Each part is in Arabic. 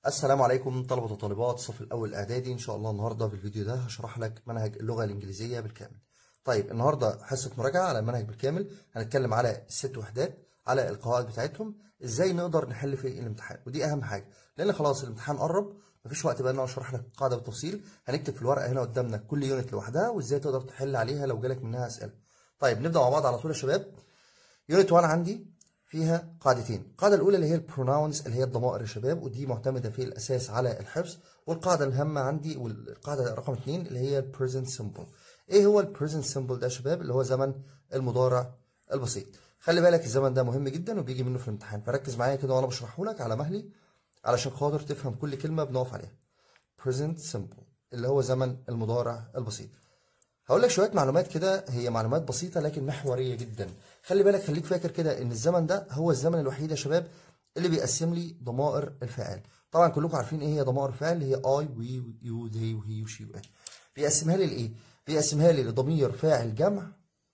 السلام عليكم طلبة وطالبات الصف الأول الإعدادي. إن شاء الله النهاردة في الفيديو ده هشرح لك منهج اللغة الإنجليزية بالكامل. طيب النهاردة حصة مراجعة على المنهج بالكامل، هنتكلم على الست وحدات، على القواعد بتاعتهم، إزاي نقدر نحل في الامتحان، ودي أهم حاجة لأن خلاص الامتحان قرب، مفيش وقت بقى إن أنا أشرح لك القاعدة بالتفصيل. هنكتب في الورقة هنا قدامنا كل يونت لوحدها وإزاي تقدر تحل عليها لو جالك منها أسئلة. طيب نبدأ مع بعض على طول يا شباب. يونت 1 عندي فيها قاعدتين، القاعدة الأولى اللي هي البروناونز اللي هي الضمائر يا شباب، ودي معتمدة في الأساس على الحفظ، والقاعدة الهامة عندي والقاعدة رقم 2 اللي هي البريزنت سمبل. إيه هو البريزنت سمبل ده يا شباب؟ اللي هو زمن المضارع البسيط. خلي بالك الزمن ده مهم جدا وبيجي منه في الامتحان، فركز معايا كده وأنا بشرحه لك على مهلي علشان خاطر تفهم كل كلمة بنقف عليها. present simple اللي هو زمن المضارع البسيط. هقول لك شويه معلومات كده، هي معلومات بسيطه لكن محوريه جدا. خلي بالك، خليك فاكر كده ان الزمن ده هو الزمن الوحيد يا شباب اللي بيقسم لي ضمائر الفاعل. طبعا كلكم عارفين ايه هي ضمائر الفاعل، اللي هي اي وي يو ذي وهي وشي وات. بيقسمها لي لايه؟ بيقسمها لي لضمير فاعل جمع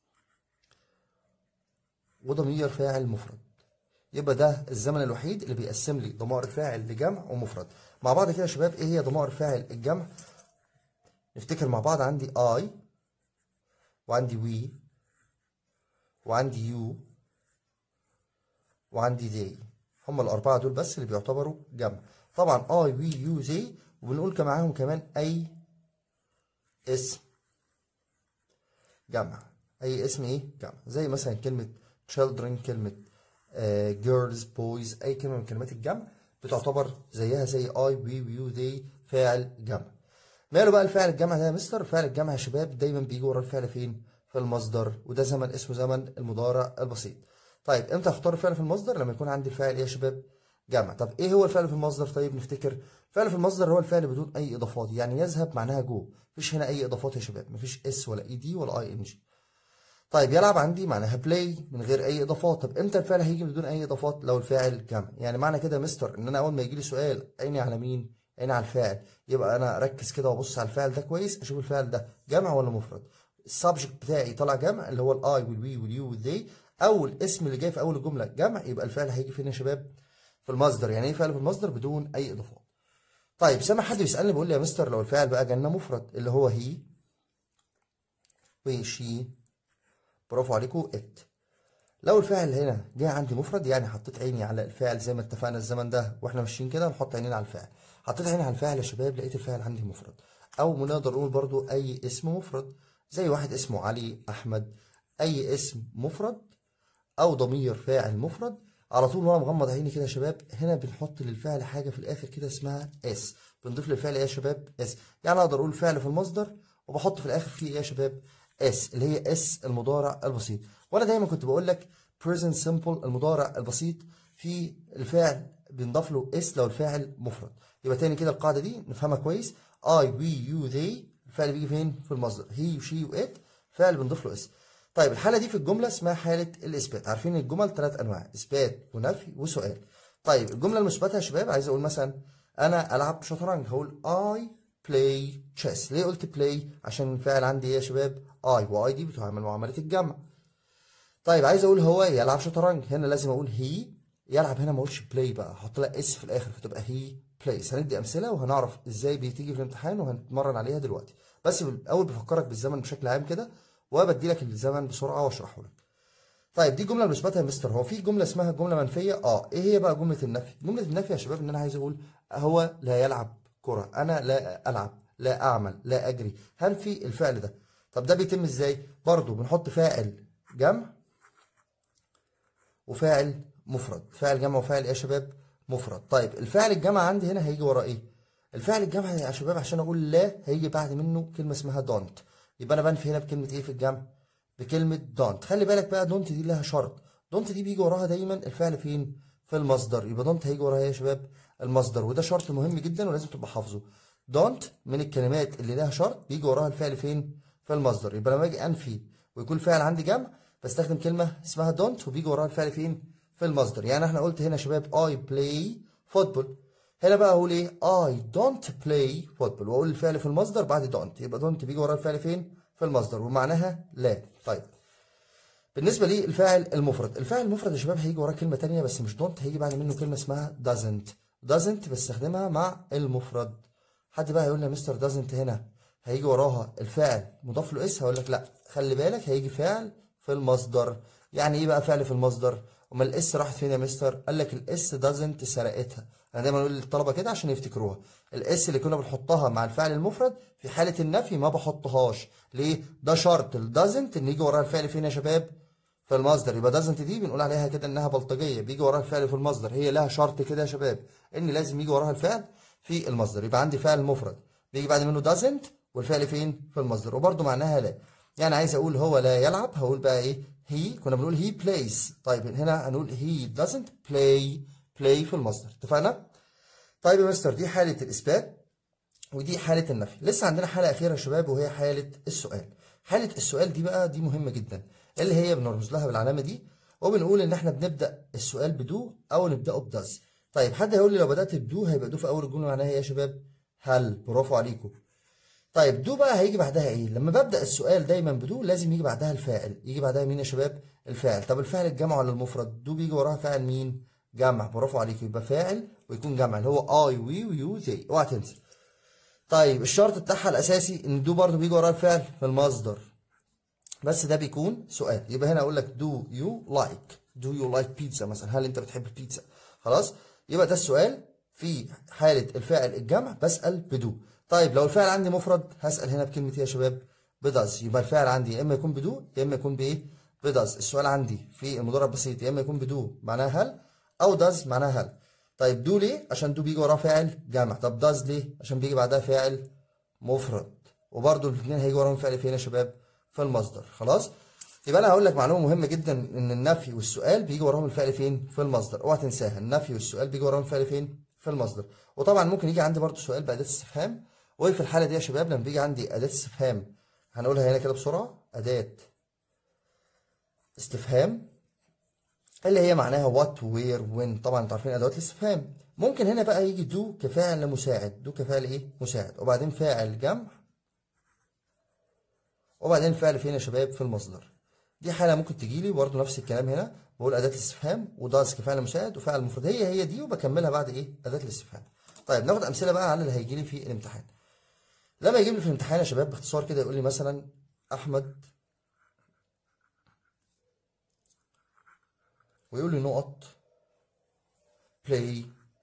وضمير فاعل مفرد. يبقى ده الزمن الوحيد اللي بيقسم لي ضمائر الفاعل لجمع ومفرد. مع بعض كده يا شباب، ايه هي ضمائر فاعل الجمع؟ نفتكر مع بعض. عندي اي، وعندي وي، وعندي يو، وعندي زي. هم الأربعة دول بس اللي بيعتبروا جمع. طبعا اي وي يو زي، وبنقول معاهم كمان أي اسم جمع. أي اسم إيه؟ جمع. زي مثلا كلمة children، كلمة girls boys، أي كلمة من كلمات الجمع بتعتبر زيها زي اي وي يو زي فاعل جمع. ماله بقى الفعل الجمع ده يا مستر؟ فعل الجمع يا شباب دايما بيجي ورا الفعل فين؟ في المصدر، وده زمن اسمه زمن المضارع البسيط. طيب امتى اختار الفعل في المصدر؟ لما يكون عندي الفاعل ايه يا شباب؟ جمع. طب ايه هو الفعل في المصدر؟ طيب نفتكر. الفعل في المصدر هو الفعل بدون اي اضافات، يعني يذهب معناها جو، مفيش هنا اي اضافات يا شباب، مفيش اس ولا اي دي ولا اي ان جي. طيب يلعب عندي معناها بلاي من غير اي اضافات. طب امتى الفعل هيجي بدون اي اضافات؟ لو الفاعل جمع. يعني معنى كده يا مستر ان انا اول ما يجي لي سؤال عيني على مين؟ عيني على الفاعل. يبقى انا اركز كده وابص على الفاعل ده كويس، اشوف الفاعل ده جمع ولا مفرد. السبجكت بتاعي طالع جمع، اللي هو الاي والوي واليو والذي، او الاسم اللي جاي في اول الجمله جمع، يبقى الفعل هيجي فين يا شباب؟ في المصدر. يعني ايه فعل في المصدر؟ بدون اي اضافات. طيب سامع حد بيسالني بيقول لي يا مستر لو الفاعل بقى جالنا مفرد، اللي هو هي وشي، برافو عليكم، ات. لو الفاعل هنا جه عندي مفرد، يعني حطيت عيني على الفاعل زي ما اتفقنا الزمن ده واحنا ماشيين كده نحط عينينا على الفاعل. حطيت عيني على الفاعل يا شباب، لقيت الفاعل عندي مفرد، او نقدر نقول برضو اي اسم مفرد، زي واحد اسمه علي، احمد، اي اسم مفرد او ضمير فاعل مفرد. على طول وانا مغمض عيني كده يا شباب، هنا بنحط للفعل حاجه في الاخر كده اسمها اس. بنضيف للفعل ايه يا شباب؟ اس. يعني اقدر اقول فعل في المصدر وبحط في الاخر فيه ايه يا شباب؟ اس، اللي هي اس المضارع البسيط. وانا دايما كنت بقول لك present simple المضارع البسيط في الفعل بنضاف له اس لو الفاعل مفرد. يبقى تاني كده القاعده دي نفهمها كويس. I we you they، الفعل بيجي فين؟ في المصدر. he she و it، فعل بنضيف له اس. طيب الحالة دي في الجملة اسمها حالة الإثبات. عارفين الجمل 3 أنواع، إثبات ونفي وسؤال. طيب الجملة المثبتة يا شباب، عايز أقول مثلا أنا ألعب شطرنج، هقول I play chess. ليه قلت play؟ عشان الفاعل عندي إيه يا شباب؟ I، و I دي بتعمل معاملة الجمع. طيب عايز أقول هو يلعب شطرنج، هنا لازم أقول he. يلعب هنا ما أقولش play بقى، أحط لها اس في الآخر فتبقى he plays. هندي أمثلة وهنعرف إزاي بتيجي في الامتحان وهنتمرن عليها دلوقتي. بس الأول بفكرك بالزمن بشكل عام كده، وبدي لك الزمن بسرعه واشرحه لك. طيب دي جمله مثبته يا مستر، هو في جمله اسمها جمله منفيه؟ ايه هي بقى جمله النفي؟ جمله النفي يا شباب ان انا عايز اقول هو لا يلعب كره، انا لا العب، لا اعمل، لا اجري، هنفي الفعل ده. طب ده بيتم ازاي؟ برضو بنحط فاعل جمع وفاعل مفرد. فاعل جمع وفاعل ايه يا شباب؟ مفرد. طيب الفاعل الجمع عندي هنا هيجي ورا ايه؟ الفاعل الجمع يا شباب عشان اقول لا هيجي بعد منه كلمه اسمها دونت. يبقى انا بنفي هنا بكلمه ايه في الجمع؟ بكلمه دونت. خلي بالك بقى، دونت دي لها شرط. دونت دي بيجي وراها دايما الفعل فين؟ في المصدر. يبقى دونت هيجي وراها يا شباب؟ المصدر، وده شرط مهم جدا ولازم تبقى حافظه. دونت من الكلمات اللي لها شرط بيجي وراها الفعل فين؟ في المصدر. يبقى لما اجي انفي ويكون الفعل عندي جمع، بستخدم كلمه اسمها دونت وبيجي وراها الفعل فين؟ في المصدر. يعني احنا قلت هنا يا شباب I play football، هنا بقى اقول ايه؟ I don't play football، واقول الفعل في المصدر بعد don't. يبقى don't بيجي ورا الفعل فين؟ في المصدر، ومعناها لا. طيب بالنسبه للفاعل المفرد، الفاعل المفرد يا شباب هيجي وراه كلمه ثانيه بس مش don't، هيجي بعد منه كلمه اسمها doesn't. doesn't بستخدمها مع المفرد. حد بقى هيقول لي يا مستر doesn't هنا هيجي وراها الفاعل مضاف له اس، هقول لك لا، خلي بالك هيجي فعل في المصدر. يعني ايه بقى فعل في المصدر؟ امال الاس راحت فين يا مستر؟ قال لك الاس doesn't سرقتها. انا دايما اقول للطلبه كده عشان يفتكروها، الاس اللي كنا بنحطها مع الفعل المفرد في حاله النفي ما بحطهاش. ليه؟ ده شرط ال doesn't ان يجي وراها الفعل فين يا شباب؟ في المصدر. يبقى doesn't دي بنقول عليها كده انها بلطجيه، بيجي وراها الفعل في المصدر. هي لها شرط كده يا شباب ان لازم يجي وراها الفعل في المصدر. يبقى عندي فعل مفرد بيجي بعد منه doesn't والفعل فين؟ في المصدر، وبرده معناها لا. يعني عايز اقول هو لا يلعب، هقول بقى ايه؟ he. كنا بنقول he plays، طيب هنا هنقول he doesn't play. play في المصدر، اتفقنا؟ طيب يا مستر دي حالة الإثبات ودي حالة النفي. لسه عندنا حالة أخيرة يا شباب وهي حالة السؤال. حالة السؤال دي بقى دي مهمة جدا، اللي هي بنرمز لها بالعلامة دي وبنقول إن إحنا بنبدأ السؤال بدو أو نبدأه بداز. طيب حد هيقول لي لو بدأت بدو هيبقى دو في أول الجملة معناها إيه يا شباب؟ هل. برافو عليكم. طيب دو بقى هيجي بعدها ايه؟ لما ببدأ السؤال دايما بدو لازم يجي بعدها الفاعل. يجي بعدها مين يا شباب؟ الفاعل. طب الفاعل الجمع ولا المفرد؟ دو بيجي وراها فاعل مين؟ جمع. برافو عليك، يبقى فاعل ويكون جمع اللي هو اي وي ويو زي، اوعى تنسى. طيب الشرط بتاعها الاساسي ان دو برضو بيجي وراها الفعل في المصدر، بس ده بيكون سؤال. يبقى هنا اقول لك دو يو لايك، دو يو لايك بيتزا مثلا، هل انت بتحب البيتزا؟ خلاص، يبقى ده السؤال في حالة الفاعل الجمع بسأل بدو. طيب لو الفاعل عندي مفرد هسأل هنا بكلمة ايه يا شباب؟ بداز. يبقى الفاعل عندي يا اما يكون بدو يا اما يكون بايه؟ بداز. السؤال عندي في المضارع البسيط يا اما يكون بدو معناها هل او داز معناها هل. طيب دو ليه؟ عشان دو بيجي وراه فاعل جمع. طب داز ليه؟ عشان بيجي بعدها فاعل مفرد، وبرده الاثنين هيجي وراهم فعل فين يا شباب؟ في المصدر. خلاص، يبقى انا هقول لك معلومه مهمه جدا، ان النفي والسؤال بيجي وراهم الفعل فين؟ في المصدر. اوعى تنساها، النفي والسؤال بيجي وراهم الفعل فين؟ في المصدر. وطبعا ممكن يجي عندي برده سؤال باداه استفهام، وفي الحاله دي يا شباب لما بيجي عندي اداه استفهام هنقولها هنا كده بسرعه، اداه استفهام اللي هي معناها وات وير وين. طبعا انتوا عارفين ادوات الاستفهام. ممكن هنا بقى يجي دو كفاعل مساعد، دو كفاعل ايه؟ مساعد، وبعدين فاعل جمع، وبعدين الفعل فين يا شباب؟ في المصدر. دي حاله ممكن تجي لي برضه نفس الكلام هنا، بقول اداه الاستفهام وداز كفعل مساعد وفعل مفرد، هي دي، وبكملها بعد ايه؟ اداه الاستفهام. طيب ناخد امثله بقى على اللي هيجي لي في الامتحان. لما يجيب لي في الامتحان يا شباب باختصار كده يقول لي مثلا احمد، ويقول لي نقط بلاي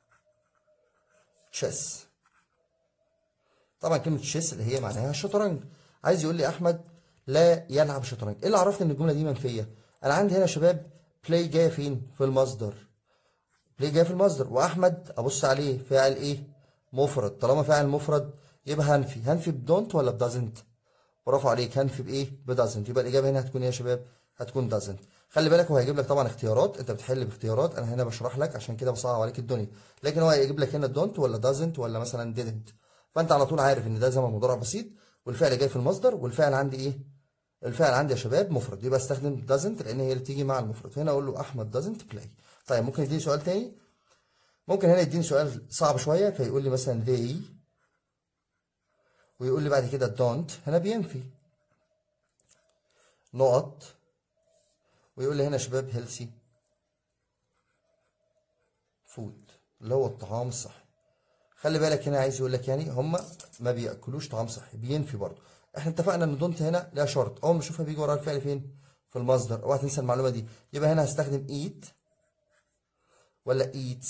تشيس. طبعا كلمه تشيس اللي هي معناها الشطرنج. عايز يقول لي احمد لا يلعب شطرنج. ايه اللي عرفني ان الجمله دي منفيه؟ انا عندي هنا يا شباب بلاي جايه فين؟ في المصدر. بلاي جايه في المصدر، واحمد ابص عليه فاعل ايه؟ مفرد. طالما فاعل مفرد يبقى هنفي بدونت ولا بدازنت؟ برافو عليك، هنفي بايه؟ بدازنت. يبقى الاجابه هنا هتكون ايه يا شباب؟ هتكون دازنت. خلي بالك هو هيجيب لك طبعا اختيارات، انت بتحل باختيارات، انا هنا بشرح لك عشان كده بصعب عليك الدنيا، لكن هو هيجيب لك هنا دونت ولا دازنت ولا مثلا ديدنت. فانت على طول عارف ان ده زمن مضارع بسيط والفعل جاي في المصدر، والفعل عندي ايه؟ الفعل عندي يا شباب مفرد، يبقى استخدم doesn't لان هي اللي تيجي مع المفرد. هنا اقول له احمد doesn't play. طيب ممكن يديني سؤال تاني، ممكن هنا يديني سؤال صعب شويه فيقول لي مثلا they، ويقول لي بعد كده don't، هنا بينفي نقط، ويقول لي هنا يا شباب healthy food اللي هو الطعام الصحي. خلي بالك هنا عايز يقول لك يعني هم ما بياكلوش طعام صحي، بينفي برضه. احنا اتفقنا ان دونت هنا لها شرط، اول ما اشوفها بيجي وراها الفعل فين؟ في المصدر. اوعى تنسى المعلومه دي. يبقى هنا هستخدم eat ولا eats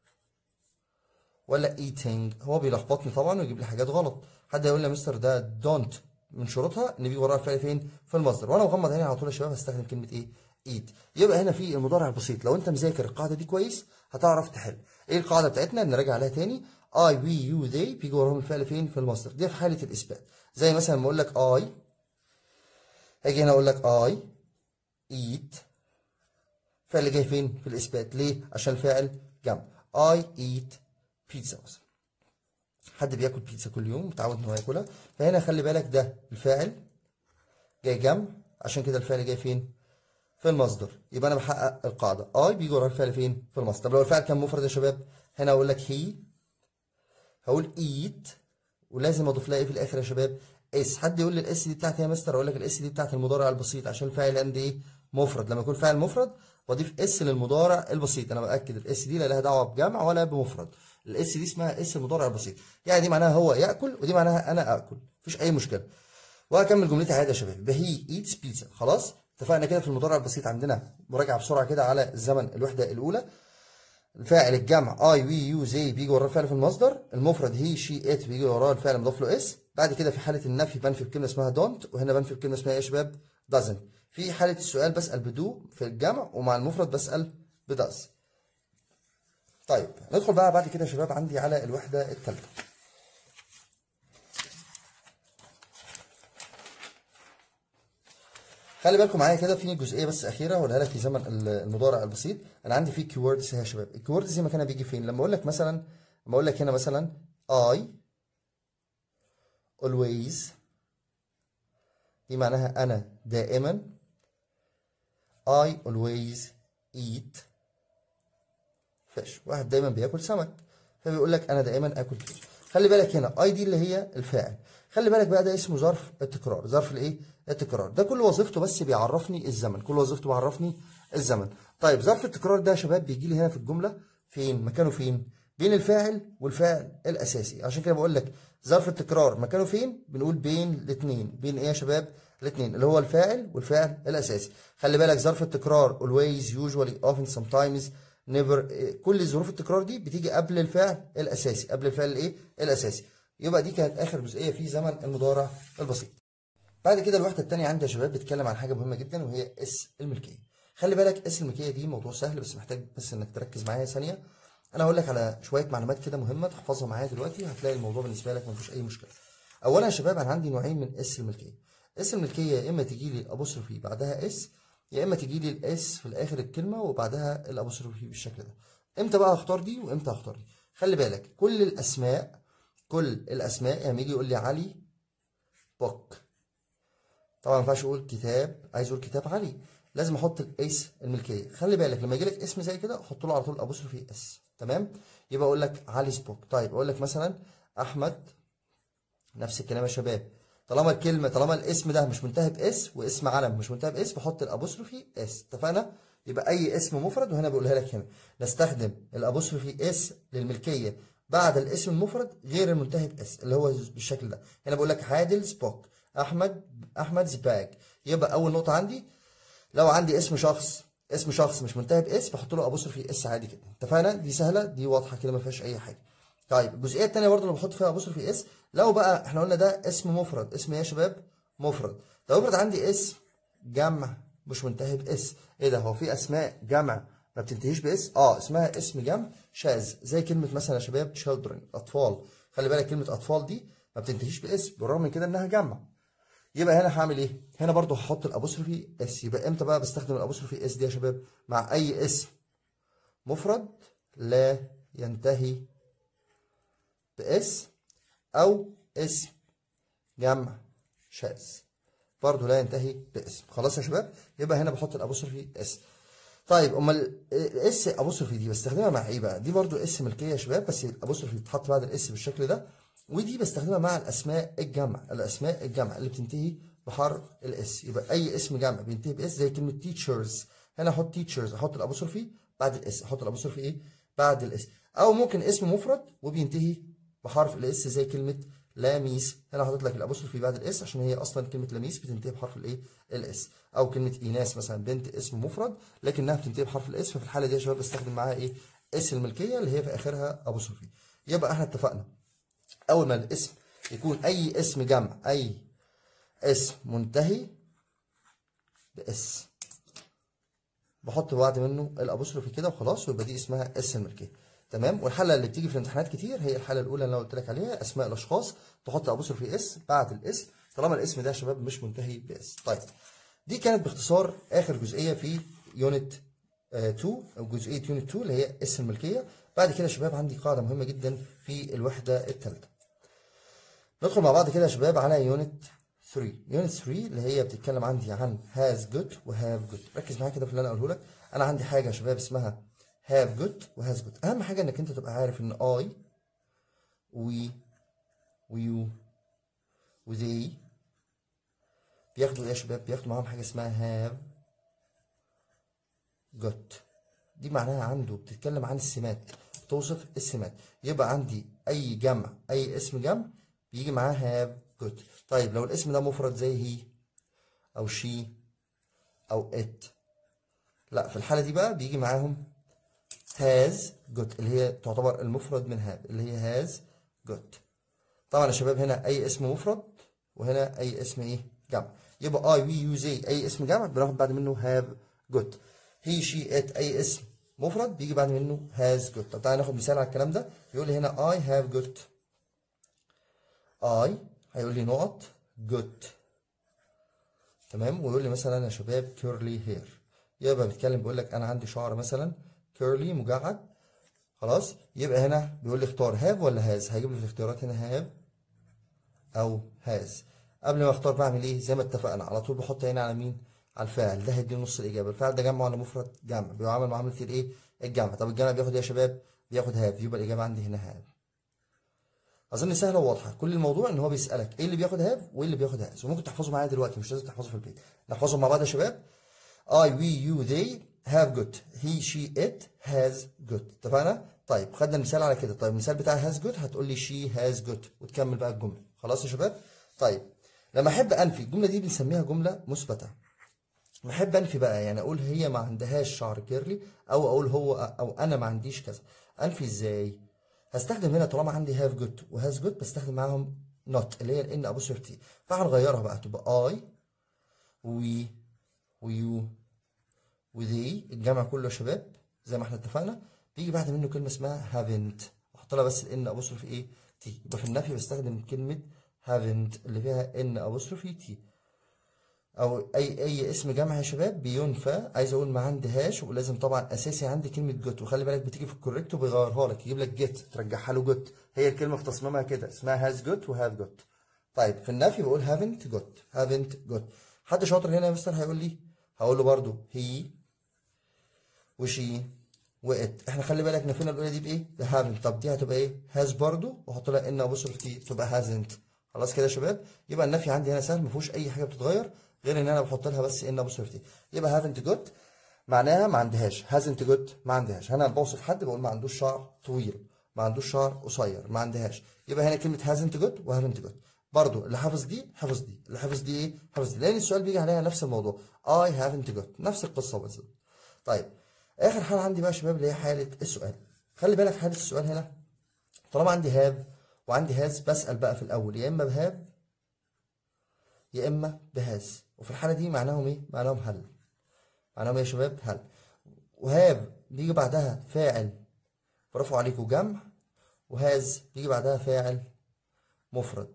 ولا eating؟ هو بيلخبطني طبعا ويجيب لي حاجات غلط. حد يقول لي يا مستر ده دونت من شروطها ان بيجي وراها الفعل فين؟ في المصدر، وانا مغمض عيني على طول يا شباب هستخدم كلمه ايه؟ eat. يبقى هنا في المضارع البسيط لو انت مذاكر القاعده دي كويس هتعرف تحل. ايه القاعده بتاعتنا؟ نراجع عليها تاني. I we you they بيجي وراهم الفعل فين؟ في المصدر. دي في حاله الاثبات، زي مثلا لما اقول لك I، هاجي هنا اقول لك I eat، الفعل جاي فين؟ في الاثبات. ليه؟ عشان الفاعل جمع. I eat pizza مثلا، حد بياكل بيتزا كل يوم متعود ان هو ياكلها، فهنا خلي بالك ده الفاعل جاي جمع، عشان كده الفعل جاي فين؟ في المصدر. يبقى انا بحقق القاعده اي بيجي ورا الفعل فين؟ في المصدر. طب لو الفعل كان مفرد يا شباب هنا اقول لك هي، هقول ايت، ولازم اضيف لها ايه في الاخر يا شباب؟ اس. حد يقول لي الاس دي بتاعتي يا مستر؟ اقول لك الاس دي بتاعت المضارع البسيط، عشان الفاعل عندي ايه؟ مفرد. لما يكون فاعل مفرد بضيف اس للمضارع البسيط. انا باكد الاس دي لا لها دعوه بجمع ولا بمفرد، الاس دي اسمها اس المضارع البسيط، يعني دي معناها هو ياكل ودي معناها انا اكل، مفيش اي مشكله. وهكمل جملتي عادي يا شباب. هي ايتس بيتزا. خلاص اتفقنا كده في المضارع البسيط. عندنا مراجعه بسرعه كده على الزمن الوحده الاولى. الفاعل الجمع اي وي يو زي بيجي وراه الفعل في المصدر. المفرد هي شي ات بيجي وراه الفعل مضاف له اس. بعد كده في حاله النفي بنفي بكلمه اسمها دونت، وهنا بنفي بكلمه اسمها ايه يا شباب؟ doesn't. في حاله السؤال بسال بدو في الجمع، ومع المفرد بسال بداز. طيب ندخل بقى بعد كده يا شباب عندي على الوحده الثالثه. خلي بالكم معايا كده في جزئيه بس اخيره هقولها لك في زمن المضارع البسيط. انا عندي فيه كيوردز يا شباب. الكيوردز زي ما كان بيجي فين؟ لما اقول لك مثلا، لما اقول لك هنا مثلا I always، دي معناها انا دائما. I always eat fish، واحد دايما بياكل سمك، فبيقول لك انا دائما اكل فيش. خلي بالك هنا اي دي اللي هي الفاعل. خلي بالك بقى ده اسمه ظرف التكرار. ظرف الايه؟ التكرار. ده كل وظيفته بس بيعرفني الزمن، كل وظيفته بيعرفني الزمن. طيب ظرف التكرار ده يا شباب بيجي لي هنا في الجمله فين؟ مكانه فين؟ بين الفاعل والفاعل الاساسي. عشان كده بقول لك ظرف التكرار مكانه فين؟ بنقول بين الاثنين. بين ايه يا شباب؟ الاثنين، اللي هو الفاعل والفاعل الاساسي. خلي بالك ظرف التكرار always usually often sometimes never، كل ظروف التكرار دي بتيجي قبل الفعل الاساسي، قبل الفعل الايه؟ الاساسي. يبقى دي كانت اخر جزئيه في زمن المضارع البسيط. بعد كده الوحده الثانيه عندي يا شباب بتتكلم عن حاجه مهمه جدا، وهي اس الملكيه. خلي بالك اس الملكيه دي موضوع سهل، بس محتاج بس انك تركز معايا ثانيه. انا هقول لك على شويه معلومات كده مهمه تحفظها معايا دلوقتي، هتلاقي الموضوع بالنسبه لك مفيش اي مشكله. اولا يا شباب انا عندي نوعين من اس الملكيه. اس الملكيه يا اما تيجي لي الابوستروفي بعدها اس، يا اما تيجي لي الاس في الاخر الكلمه وبعدها الابوستروفي بالشكل ده. امتى بقى اختار دي وامتى اختار دي؟ خلي بالك كل الاسماء، كل الاسماء يعني يجي يقول لي علي بوك، طبعا ما ينفعش اقول كتاب، عايز اقول كتاب علي، لازم احط الاس الملكيه. خلي بالك لما يجي لك اسم زي كده احط له على طول ابوستروفي اس. تمام؟ يبقى اقول لك علي سبوك. طيب اقول لك مثلا احمد، نفس الكلام يا شباب. طالما الكلمه، طالما الاسم ده مش منتهي باس واسم علم مش منتهي باس، بحط الابوستروفي اس. اتفقنا؟ يبقى اي اسم مفرد، وهنا بقولها لك هنا نستخدم الابوستروفي اس للملكيه بعد الاسم المفرد غير المنتهي باس، اللي هو بالشكل ده. هنا بقول لك عادل سبوك، احمد زباج. يبقى اول نقطه عندي لو عندي اسم شخص، اسم شخص مش منتهي باس، بحط له ابوستروفي اس عادي كده. اتفقنا؟ دي سهله، دي واضحه كده ما فيهاش اي حاجه. طيب الجزئيه الثانيه برضه اللي بحط فيها ابوستروفي اس، لو بقى احنا قلنا ده اسم مفرد، اسم ايه يا شباب؟ مفرد. لو افرض عندي اسم جمع مش منتهي باس. ايه ده؟ هو في اسماء جمع ما بتنتهيش باس؟ اسمها اسم جمع شاذ، زي كلمه مثلا يا شباب children، اطفال. خلي بالك كلمه اطفال دي ما بتنتهيش باس بالرغم من كده انها جمع. يبقى هنا هعمل ايه؟ هنا برضو هحط الابوستروفي اس. يبقى امتى بقى بستخدم الابوستروفي اس دي يا شباب؟ مع اي اسم مفرد لا ينتهي باس، او اسم جمع شاذ برضو لا ينتهي باسم. خلاص يا شباب؟ يبقى هنا بحط الابوستروفي اس. طيب امال الاس ابوستروفي دي بستخدمها مع ايه بقى؟ دي برضو اس ملكيه يا شباب، بس الابوستروفي بتتحط بعد الاس بالشكل ده. ودي بستخدمها مع الاسماء الجمع، الاسماء الجمع اللي بتنتهي بحرف الاس. يبقى اي اسم جمع بينتهي باس زي كلمه تيتشرز، هنا احط تيتشرز، احط الابوستروفي بعد الاس، احط الابوستروفي ايه؟ بعد الاس. او ممكن اسم مفرد وبينتهي بحرف الاس زي كلمه لاميس، هنا حاطط لك الابوستروفي بعد الاس عشان هي اصلا كلمه لاميس بتنتهي بحرف الايه؟ الاس. او كلمه ايناس مثلا، بنت اسم مفرد لكنها بتنتهي بحرف الاس، ففي الحاله دي يا شباب بستخدم معاها ايه؟ اس الملكيه اللي هي في اخرها ابوستروفي. يبقى احنا اتفقنا اول ما الاسم يكون اي اسم جمع، اي اسم منتهي باس، بحط بعد منه الابوستروفي كده وخلاص، ويبقى دي اسمها اس الملكيه. تمام؟ والحاله اللي بتيجي في الامتحانات كتير هي الحاله الاولى اللي انا قلت لك عليها، اسماء الاشخاص تحط ابوستروفي اس بعد الاسم طالما الاسم ده يا شباب مش منتهي باس. طيب دي كانت باختصار اخر جزئيه في يونت 2 او جزئيه يونت 2 اللي هي اس الملكيه. بعد كده يا شباب عندي قاعده مهمه جدا في الوحده الثالثه. ندخل مع بعض كده يا شباب على يونت 3. يونت 3 اللي هي بتتكلم عندي عن هاز جود وهاف جود. ركز معايا كده في اللي انا اقوله لك. انا عندي حاجه يا شباب اسمها هاف جود وهاز جود. اهم حاجه انك انت تبقى عارف ان اي وي ويو وذي بياخدوا ايه يا شباب؟ بياخدوا معاهم حاجه اسمها هاف جود. دي معناها عنده بتتكلم عن السمات، توصف السمات. يبقى عندي اي جمع، اي اسم جمع بيجي معاه هاف جوت. طيب لو الاسم ده مفرد زي هي او شي او ات، لا في الحاله دي بقى بيجي معاهم هاز جوت، اللي هي تعتبر المفرد من هاف، اللي هي هاز جوت. طبعا يا شباب هنا اي اسم مفرد وهنا اي اسم ايه جمع. يبقى اي وي يو زي اي اسم جمع بناخد بعد منه هاف جوت. هي شي ات اي اسم مفرد بيجي بعد منه هاز جوت. طب تعالى ناخد مثال على الكلام ده. يقول لي هنا اي هاف جوت، اي هيقول لي نقط جوت، تمام. ويقول لي مثلا يا شباب كيرلي هير، يبقى بيتكلم بيقول لك انا عندي شعر مثلا كيرلي مجعد، خلاص. يبقى هنا بيقول لي اختار هاف ولا هاز، هيجيب لي في الاختيارات هنا هاف او هاز. قبل ما اختار بعمل ايه؟ زي ما اتفقنا على طول بحط عيني على مين؟ على الفاعل، ده هيديني نص الاجابه. الفاعل ده جمع ولا مفرد؟ جمع، بيعامل معامله الايه؟ الجمع. طب الجمع بياخد ايه يا شباب؟ بياخد هاف، يبقى الاجابه عندي هنا هاف. اظن سهله وواضحه. كل الموضوع ان هو بيسالك ايه اللي بياخد هاف وايه اللي بياخد هاز، وممكن تحفظه معايا دلوقتي، مش لازم تحفظه في البيت. نحفظهم مع بعض يا شباب. I, we, you, they have got. he, she, it has got. اتفقنا؟ طيب خدنا المثال على كده. طيب المثال بتاع has got هتقول لي she has got وتكمل بقى الجمله. خلاص يا شباب؟ طيب لما احب انفي الجمله دي بنسميها جمله مثبته. لما احب انفي بقى يعني اقول هي ما عندهاش شعر كيرلي، او اقول هو او انا ما عنديش كذا، انفي ازاي؟ هستخدم هنا طالما عندي have got وhas got بستخدم معاهم not اللي هي الان ابوستروف تي، فهنغيرها بقى تبقى I we ويو وذي. الجمع كله يا شباب زي ما احنا اتفقنا بيجي بعد منه كلمه اسمها haven't، احط لها بس الان ابوستروف ايه تي. يبقى في النفي بستخدم كلمه haven't اللي فيها ان ابوستروف تي. او اي اسم جمع يا شباب بينفى، عايز اقول ما عندهاش، ولازم طبعا اساسي عندي كلمه جوت. وخلي بالك بتيجي في الكوريكت وبيغيرها لك، يجيب لك جيت ترجعها له جوت. هي الكلمه في تصميمها كده اسمها هاز جوت وهاف جوت. طيب في النفي بقول haven't got haven't got. حد شاطر هنا يا مستر هيقول لي، هقول له برده هي وشي وات. احنا خلي بالك نفينا الاولى دي بايه؟ بهافنت. طب دي هتبقى ايه؟ هاز برضو واحط لها ان ابوستروف تي تبقى هازنت. خلاص كده يا شباب؟ يبقى النفي عندي هنا سهل ما فيهوش اي حاجه بتتغير غير ان انا بحط لها بس ان ابوستروف تي. يبقى هافنت جوت معناها ما عندهاش، هازنت جوت ما عندهاش. انا بوصف حد بقول ما عندوش شعر طويل، ما عندوش شعر قصير، ما عندهاش. يبقى هنا كلمه هازنت جوت وهافنت جوت. برضو اللي حافظ دي حافظ دي، اللي حافظ دي ايه؟ حافظ دي، لان السؤال بيجي عليها نفس الموضوع. I haven't got نفس القصه بالظبط. طيب اخر حاله عندي بقى يا شباب اللي هي حاله السؤال. خلي بالك حاله السؤال هنا طالما عندي هاف وعندي هاز بسال بقى في الاول يا اما بهاف يا اما بهاز. وفي الحاله دي معناهم ايه؟ معناهم هل. معناهم ايه يا شباب؟ هل. وهاف بيجي بعدها فاعل برافو عليكم جمع، وهاز بيجي بعدها فاعل مفرد.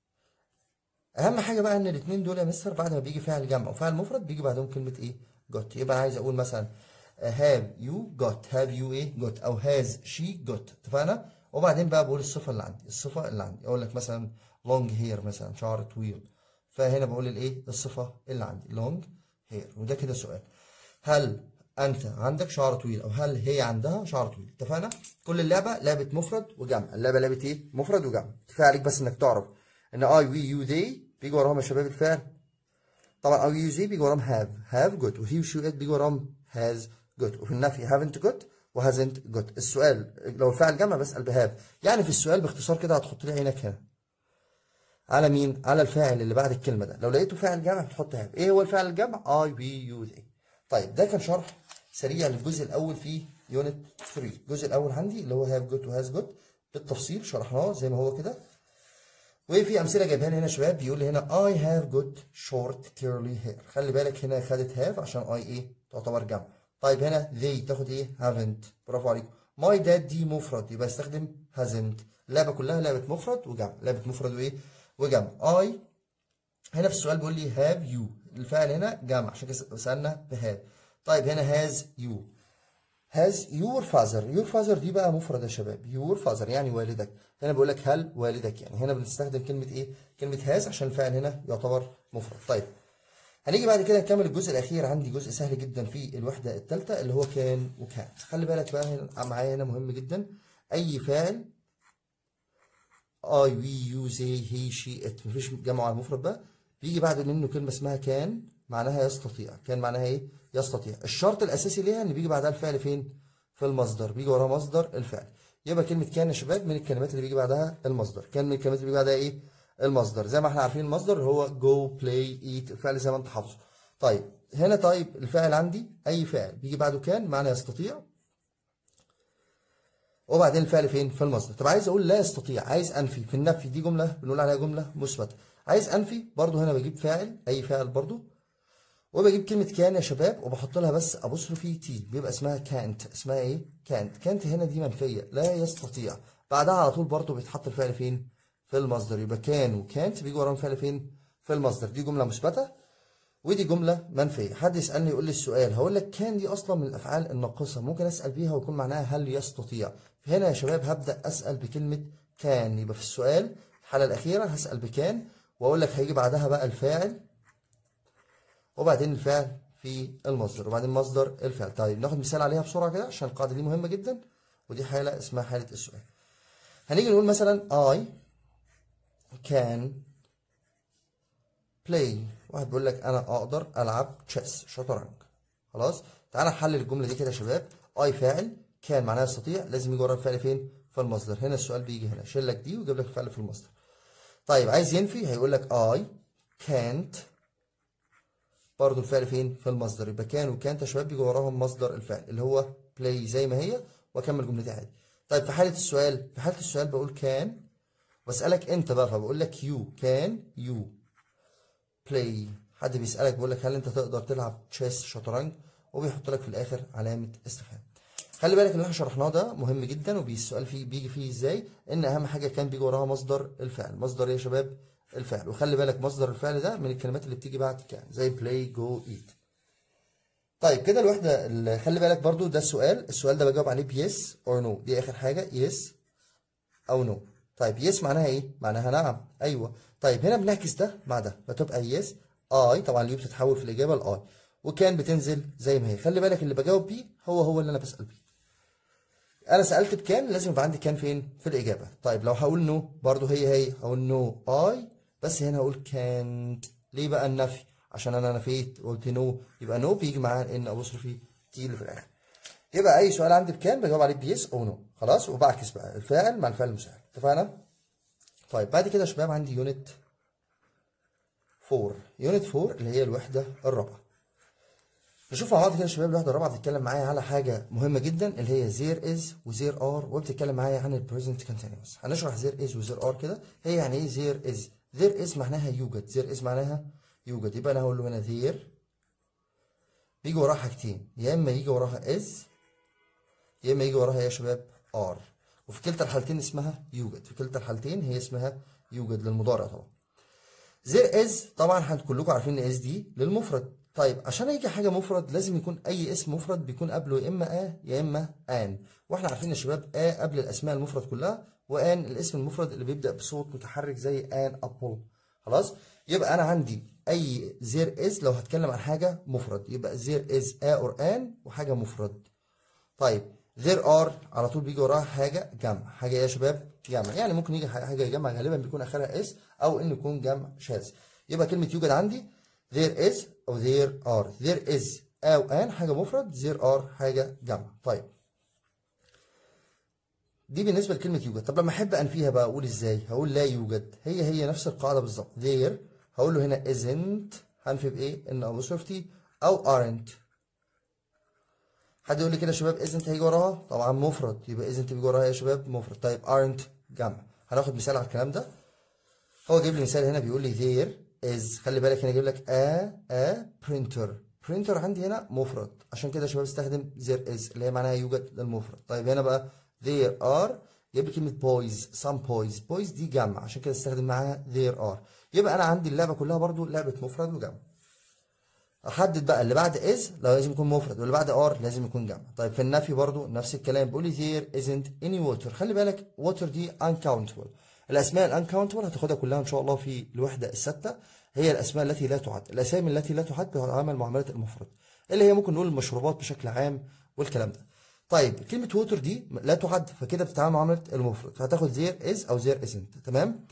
اهم حاجه بقى ان الاثنين دول يا مستر بعد ما بيجي فاعل جمع وفاعل مفرد بيجي بعدهم كلمه ايه؟ جوت. يبقى عايز اقول مثلا have you got، have you ايه got، او has she got. اتفقنا؟ وبعدين بقى بقول الصفه اللي عندي، الصفه اللي عندي اقول لك مثلا long hair مثلا شعر طويل، فهنا بقول الايه؟ الصفه اللي عندي long hair. وده كده سؤال، هل انت عندك شعر طويل او هل هي عندها شعر طويل. اتفقنا؟ كل اللعبه لعبه مفرد وجمع، اللعبه لعبه ايه؟ مفرد وجمع. كفايه عليك بس انك تعرف ان I we you they بيجي وراهم يا شباب الفعل. طبعا I we you they بيجي وراهم have good، وهي وشي وات بيجي وراهم has good. وفي النفي haven't got وhasn't got. السؤال لو الفعل جمع بسأل بهاف. يعني في السؤال باختصار كده هتحط لي عينك هنا على مين؟ على الفاعل اللي بعد الكلمه ده. لو لقيته فاعل جمع بتحط هاف. ايه هو الفعل الجمع؟ I we you they. طيب ده كان شرح سريع للجزء الاول في يونت 3. الجزء الاول عندي اللي هو have got وhas got بالتفصيل شرحناه زي ما هو كده. وفي امثله جايبها لي هنا يا شباب. بيقول لي هنا I have got short curly hair. خلي بالك هنا خدت have عشان I ايه؟ تعتبر جمع. طيب هنا they تاخد ايه؟ haven't. برافو عليكم. my dad دي مفرد يبقى استخدم hasn't. اللعبه كلها لعبه مفرد وجمع، لعبه مفرد وايه؟ وجمع. I هنا في السؤال بيقول لي have you، الفعل هنا جمع عشان كده سالنا بهاف. طيب هنا has you، has your father. your father دي بقى مفرد يا شباب، your father يعني والدك. هنا بقول لك هل والدك، يعني هنا بنستخدم كلمة ايه؟ كلمة has عشان الفعل هنا يعتبر مفرد. طيب هنيجي بعد كده نكمل الجزء الأخير. عندي جزء سهل جدا في الوحدة الثالثة اللي هو كان وكان. خلي بالك بقى هنا معايا هنا مهم جدا، أي فاعل I we you they he she it مفيش جمع على المفرد بقى بيجي بعد منه كلمة اسمها كان معناها يستطيع، كان معناها ايه؟ يستطيع. الشرط الاساسي ليها ان بيجي بعدها الفعل فين؟ في المصدر، بيجي وراها مصدر الفعل. يبقى كلمه كان يا شباب من الكلمات اللي بيجي بعدها المصدر، كان من الكلمات اللي بيجي بعدها ايه؟ المصدر. زي ما احنا عارفين المصدر هو جو بلاي ايت، الفعل زي ما انت حافظه. طيب هنا طيب الفاعل عندي اي فعل بيجي بعده كان معنى يستطيع، وبعدين الفعل فين؟ في المصدر. طب عايز اقول لا يستطيع، عايز انفي، في النفي دي جمله بنقول عليها جمله مثبته. عايز انفي برضو هنا بجيب فاعل اي فاعل برضو، وبجيب كلمه كان يا شباب وبحط لها بس ابوستروفي تي، بيبقى اسمها كانت. اسمها ايه؟ كانت. كانت هنا دي منفيه، لا يستطيع، بعدها على طول برضو بيتحط الفعل فين؟ في المصدر. يبقى كان وكانت بيجي وراهم فعل فين؟ في المصدر. دي جمله مثبته ودي جمله منفيه. حد يسالني يقول لي السؤال، هقول لك كان دي اصلا من الافعال الناقصه، ممكن اسال بيها ويكون معناها هل يستطيع. هنا يا شباب هبدا اسال بكلمه كان، يبقى في السؤال الحاله الاخيره هسال بكان واقول لك هيجي بعدها بقى الفاعل وبعدين الفعل في المصدر وبعدين مصدر الفعل. طيب ناخد مثال عليها بسرعه كده عشان القاعده دي مهمه جدا، ودي حاله اسمها حاله السؤال. هنيجي نقول مثلا I can play، واحد بيقول لك انا اقدر العب تشيس، شطرنج. خلاص تعالى نحلل الجمله دي كده يا شباب. اي فاعل، كان معناها يستطيع، لازم يجي ورا الفعل فين؟ في المصدر. هنا السؤال بيجي هنا شيل لك دي ويجيب لك الفعل في المصدر. طيب عايز ينفي هيقول لك I can't، برضه الفعل فين؟ في المصدر. يبقى كان وكانت يا شباب بيجي وراهم مصدر الفعل اللي هو play زي ما هي، واكمل جملتي عادي. طيب في حاله السؤال، في حاله السؤال بقول كان واسالك انت بقى، فبقول لك you can you play. حد بيسألك بيقول لك هل انت تقدر تلعب تشيس، شطرنج، وبيحط لك في الاخر علامة استفهام. خلي بالك اللي احنا شرحناه ده مهم جدا، والسؤال فيه بيجي فيه ازاي، ان اهم حاجة كان بيجي وراها مصدر الفعل. مصدر ايه يا شباب؟ الفعل. وخلي بالك مصدر الفعل ده من الكلمات اللي بتيجي بعد كان زي play go eat. طيب كده الوحدة اللي خلي بالك برضو ده السؤال ده بجاوب عليه بيس اور نو، دي اخر حاجة يس او نو. طيب يس معناها ايه؟ معناها نعم، ايوه. طيب هنا بنعكس ده مع ده فتبقى يس اي، طبعا اليو بتتحول في الاجابه لاي، وكان بتنزل زي ما هي. خلي بالك اللي بجاوب بيه هو اللي انا بسال بيه. انا سالت بكان لازم يبقى عندي كان فين؟ في الاجابه. طيب لو هقول نو برضو هي هقول نو اي، بس هنا هقول كانت. ليه بقى النفي؟ عشان انا نفيت وقلت نو، يبقى نو بيجي معاه ان ابوستروفي تي اللي في الاخر. يبقى اي سؤال عندي بكان بجاوب عليه بيس او نو. خلاص وبعكس بقى الفاعل مع الفعل المساعد. اتفقنا؟ طيب بعد كده يا شباب عندي يونت 4. يونت 4 اللي هي الوحده الرابعه. نشوف مع بعض كده يا شباب. الوحده الرابعه بتتكلم معايا على حاجه مهمه جدا اللي هي زير از وزير ار، وبتتكلم معايا عن البريزنت كونتينوس. هنشرح زير از وزير ار كده. هي يعني ايه زير از؟ زير از معناها يوجد، زير از معناها يوجد. يبقى انا هقول له هنا زير بيجي وراها حاجتين، يا اما يجي وراها از يا اما يجي وراها يا شباب ار، وفي كلتا الحالتين اسمها يوجد. في كلتا الحالتين هي اسمها يوجد للمضارع طبعا. زير از طبعا كلكم عارفين ان از دي للمفرد. طيب عشان يجي حاجه مفرد لازم يكون اي اسم مفرد بيكون قبله يا اما يا اما ان، واحنا عارفين يا شباب قبل الاسماء المفرد كلها، وان الاسم المفرد اللي بيبدا بصوت متحرك زي ان ابل. خلاص يبقى انا عندي اي زير از لو هتكلم عن حاجه مفرد يبقى زير از اور ان وحاجه مفرد. طيب there are على طول بيجي وراها حاجه جمع. حاجه ايه يا شباب؟ جمع. يعني ممكن يجي حاجه جمع غالبا بيكون اخرها اس او انه يكون جمع شاذ. يبقى كلمه يوجد عندي there is او there are. there is او ان حاجه مفرد، there are حاجه جمع. طيب دي بالنسبه لكلمه يوجد. طب لما احب انفيها بقى اقول ازاي؟ هقول لا يوجد. هي نفس القاعده بالظبط. there هقول له هنا isn't، هنفي بايه؟ ان ابوستروفتي او aren't. حد يقول لي كده يا شباب isn't هيجي وراها؟ طبعا مفرد، يبقى isn't بيجي وراها يا شباب مفرد. طيب aren't جمع. هناخد مثال على الكلام ده. هو جايب لي مثال هنا بيقول لي there is، خلي بالك هنا جايب لك a printer. printer عندي هنا مفرد، عشان كده يا شباب استخدم there is اللي هي معناها يوجد للمفرد. طيب هنا بقى there are جايب لي كلمة boys، some boys دي جمع، عشان كده استخدم معاها there are. يبقى انا عندي اللعبة كلها برضو لعبة مفرد وجمع. احدد بقى اللي بعد از لو لازم يكون مفرد واللي بعد ار لازم يكون جمع. طيب في النفي برضو نفس الكلام، بيقول لي there isn't any water. خلي بالك water دي uncountable. الاسماء الانكاونتبل هتاخدها كلها ان شاء الله في الوحده السادسه، هي الاسماء التي لا تعد. الاسامي التي لا تعد بتتعامل معامله المفرد اللي هي ممكن نقول المشروبات بشكل عام والكلام ده. طيب كلمه ووتر دي لا تعد، فكده بتتعامل معامله المفرد، فهتاخد there is او there isn't. تمام.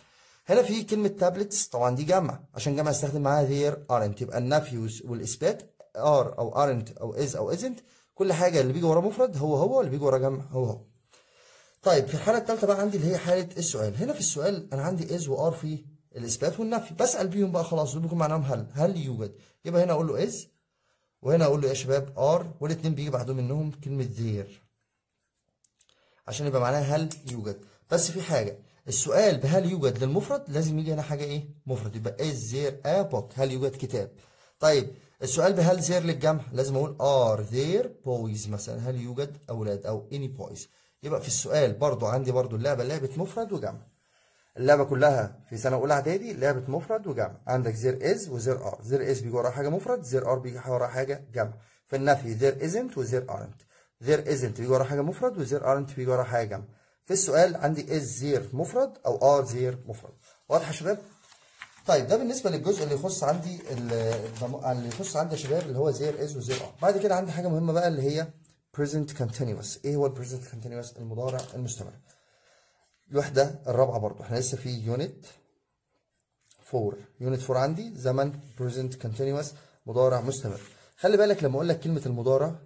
هنا في كلمة تابلتس، طبعا دي جمع، عشان جمع استخدم معاها there aren't، يبقى النفي والإثبات are أو aren't أو is أو isn't، كل حاجة اللي بيجي وراه مفرد هو هو، اللي بيجي وراه جمع هو هو. طيب في الحالة الثالثة بقى عندي اللي هي حالة السؤال. هنا في السؤال أنا عندي is و are في الإثبات والنفي، بسأل بيهم بقى خلاص، دول بيكون معناهم هل يوجد، يبقى هنا أقول له is وهنا أقول له يا شباب are، والاتنين بيجي بعدهم منهم كلمة there عشان يبقى معناها هل يوجد. بس في حاجة، السؤال بهل يوجد للمفرد لازم يجي هنا حاجة ايه؟ مفرد، يبقى is there a book، هل يوجد كتاب. طيب السؤال بهل there للجمع لازم اقول are there boys مثلا، هل يوجد اولاد او any boys. يبقى في السؤال برضو عندي برضو اللعبة لعبة مفرد وجمع. اللعبة كلها في سنة أولى إعدادي لعبة مفرد وجمع. عندك there is و there are. there is بيجي وراها حاجة مفرد، there are بيجي وراها حاجة جمع. في النفي there isn't و there aren't. there isn't بيجي وراها حاجة مفرد و there aren't بيجي وراها حاجة جمع. في السؤال عندي is there مفرد أو are there مفرد. واضح يا شباب؟ طيب ده بالنسبة للجزء اللي يخص عندي يا شباب اللي هو there is و there are. بعد كده عندي حاجة مهمة بقى اللي هي present continuous. إيه هو ال present continuous؟ المضارع المستمر. الوحدة الرابعة برضو احنا لسه في يونت 4. يونت 4 عندي زمن present continuous مضارع مستمر. خلي بالك لما اقول لك كلمة المضارع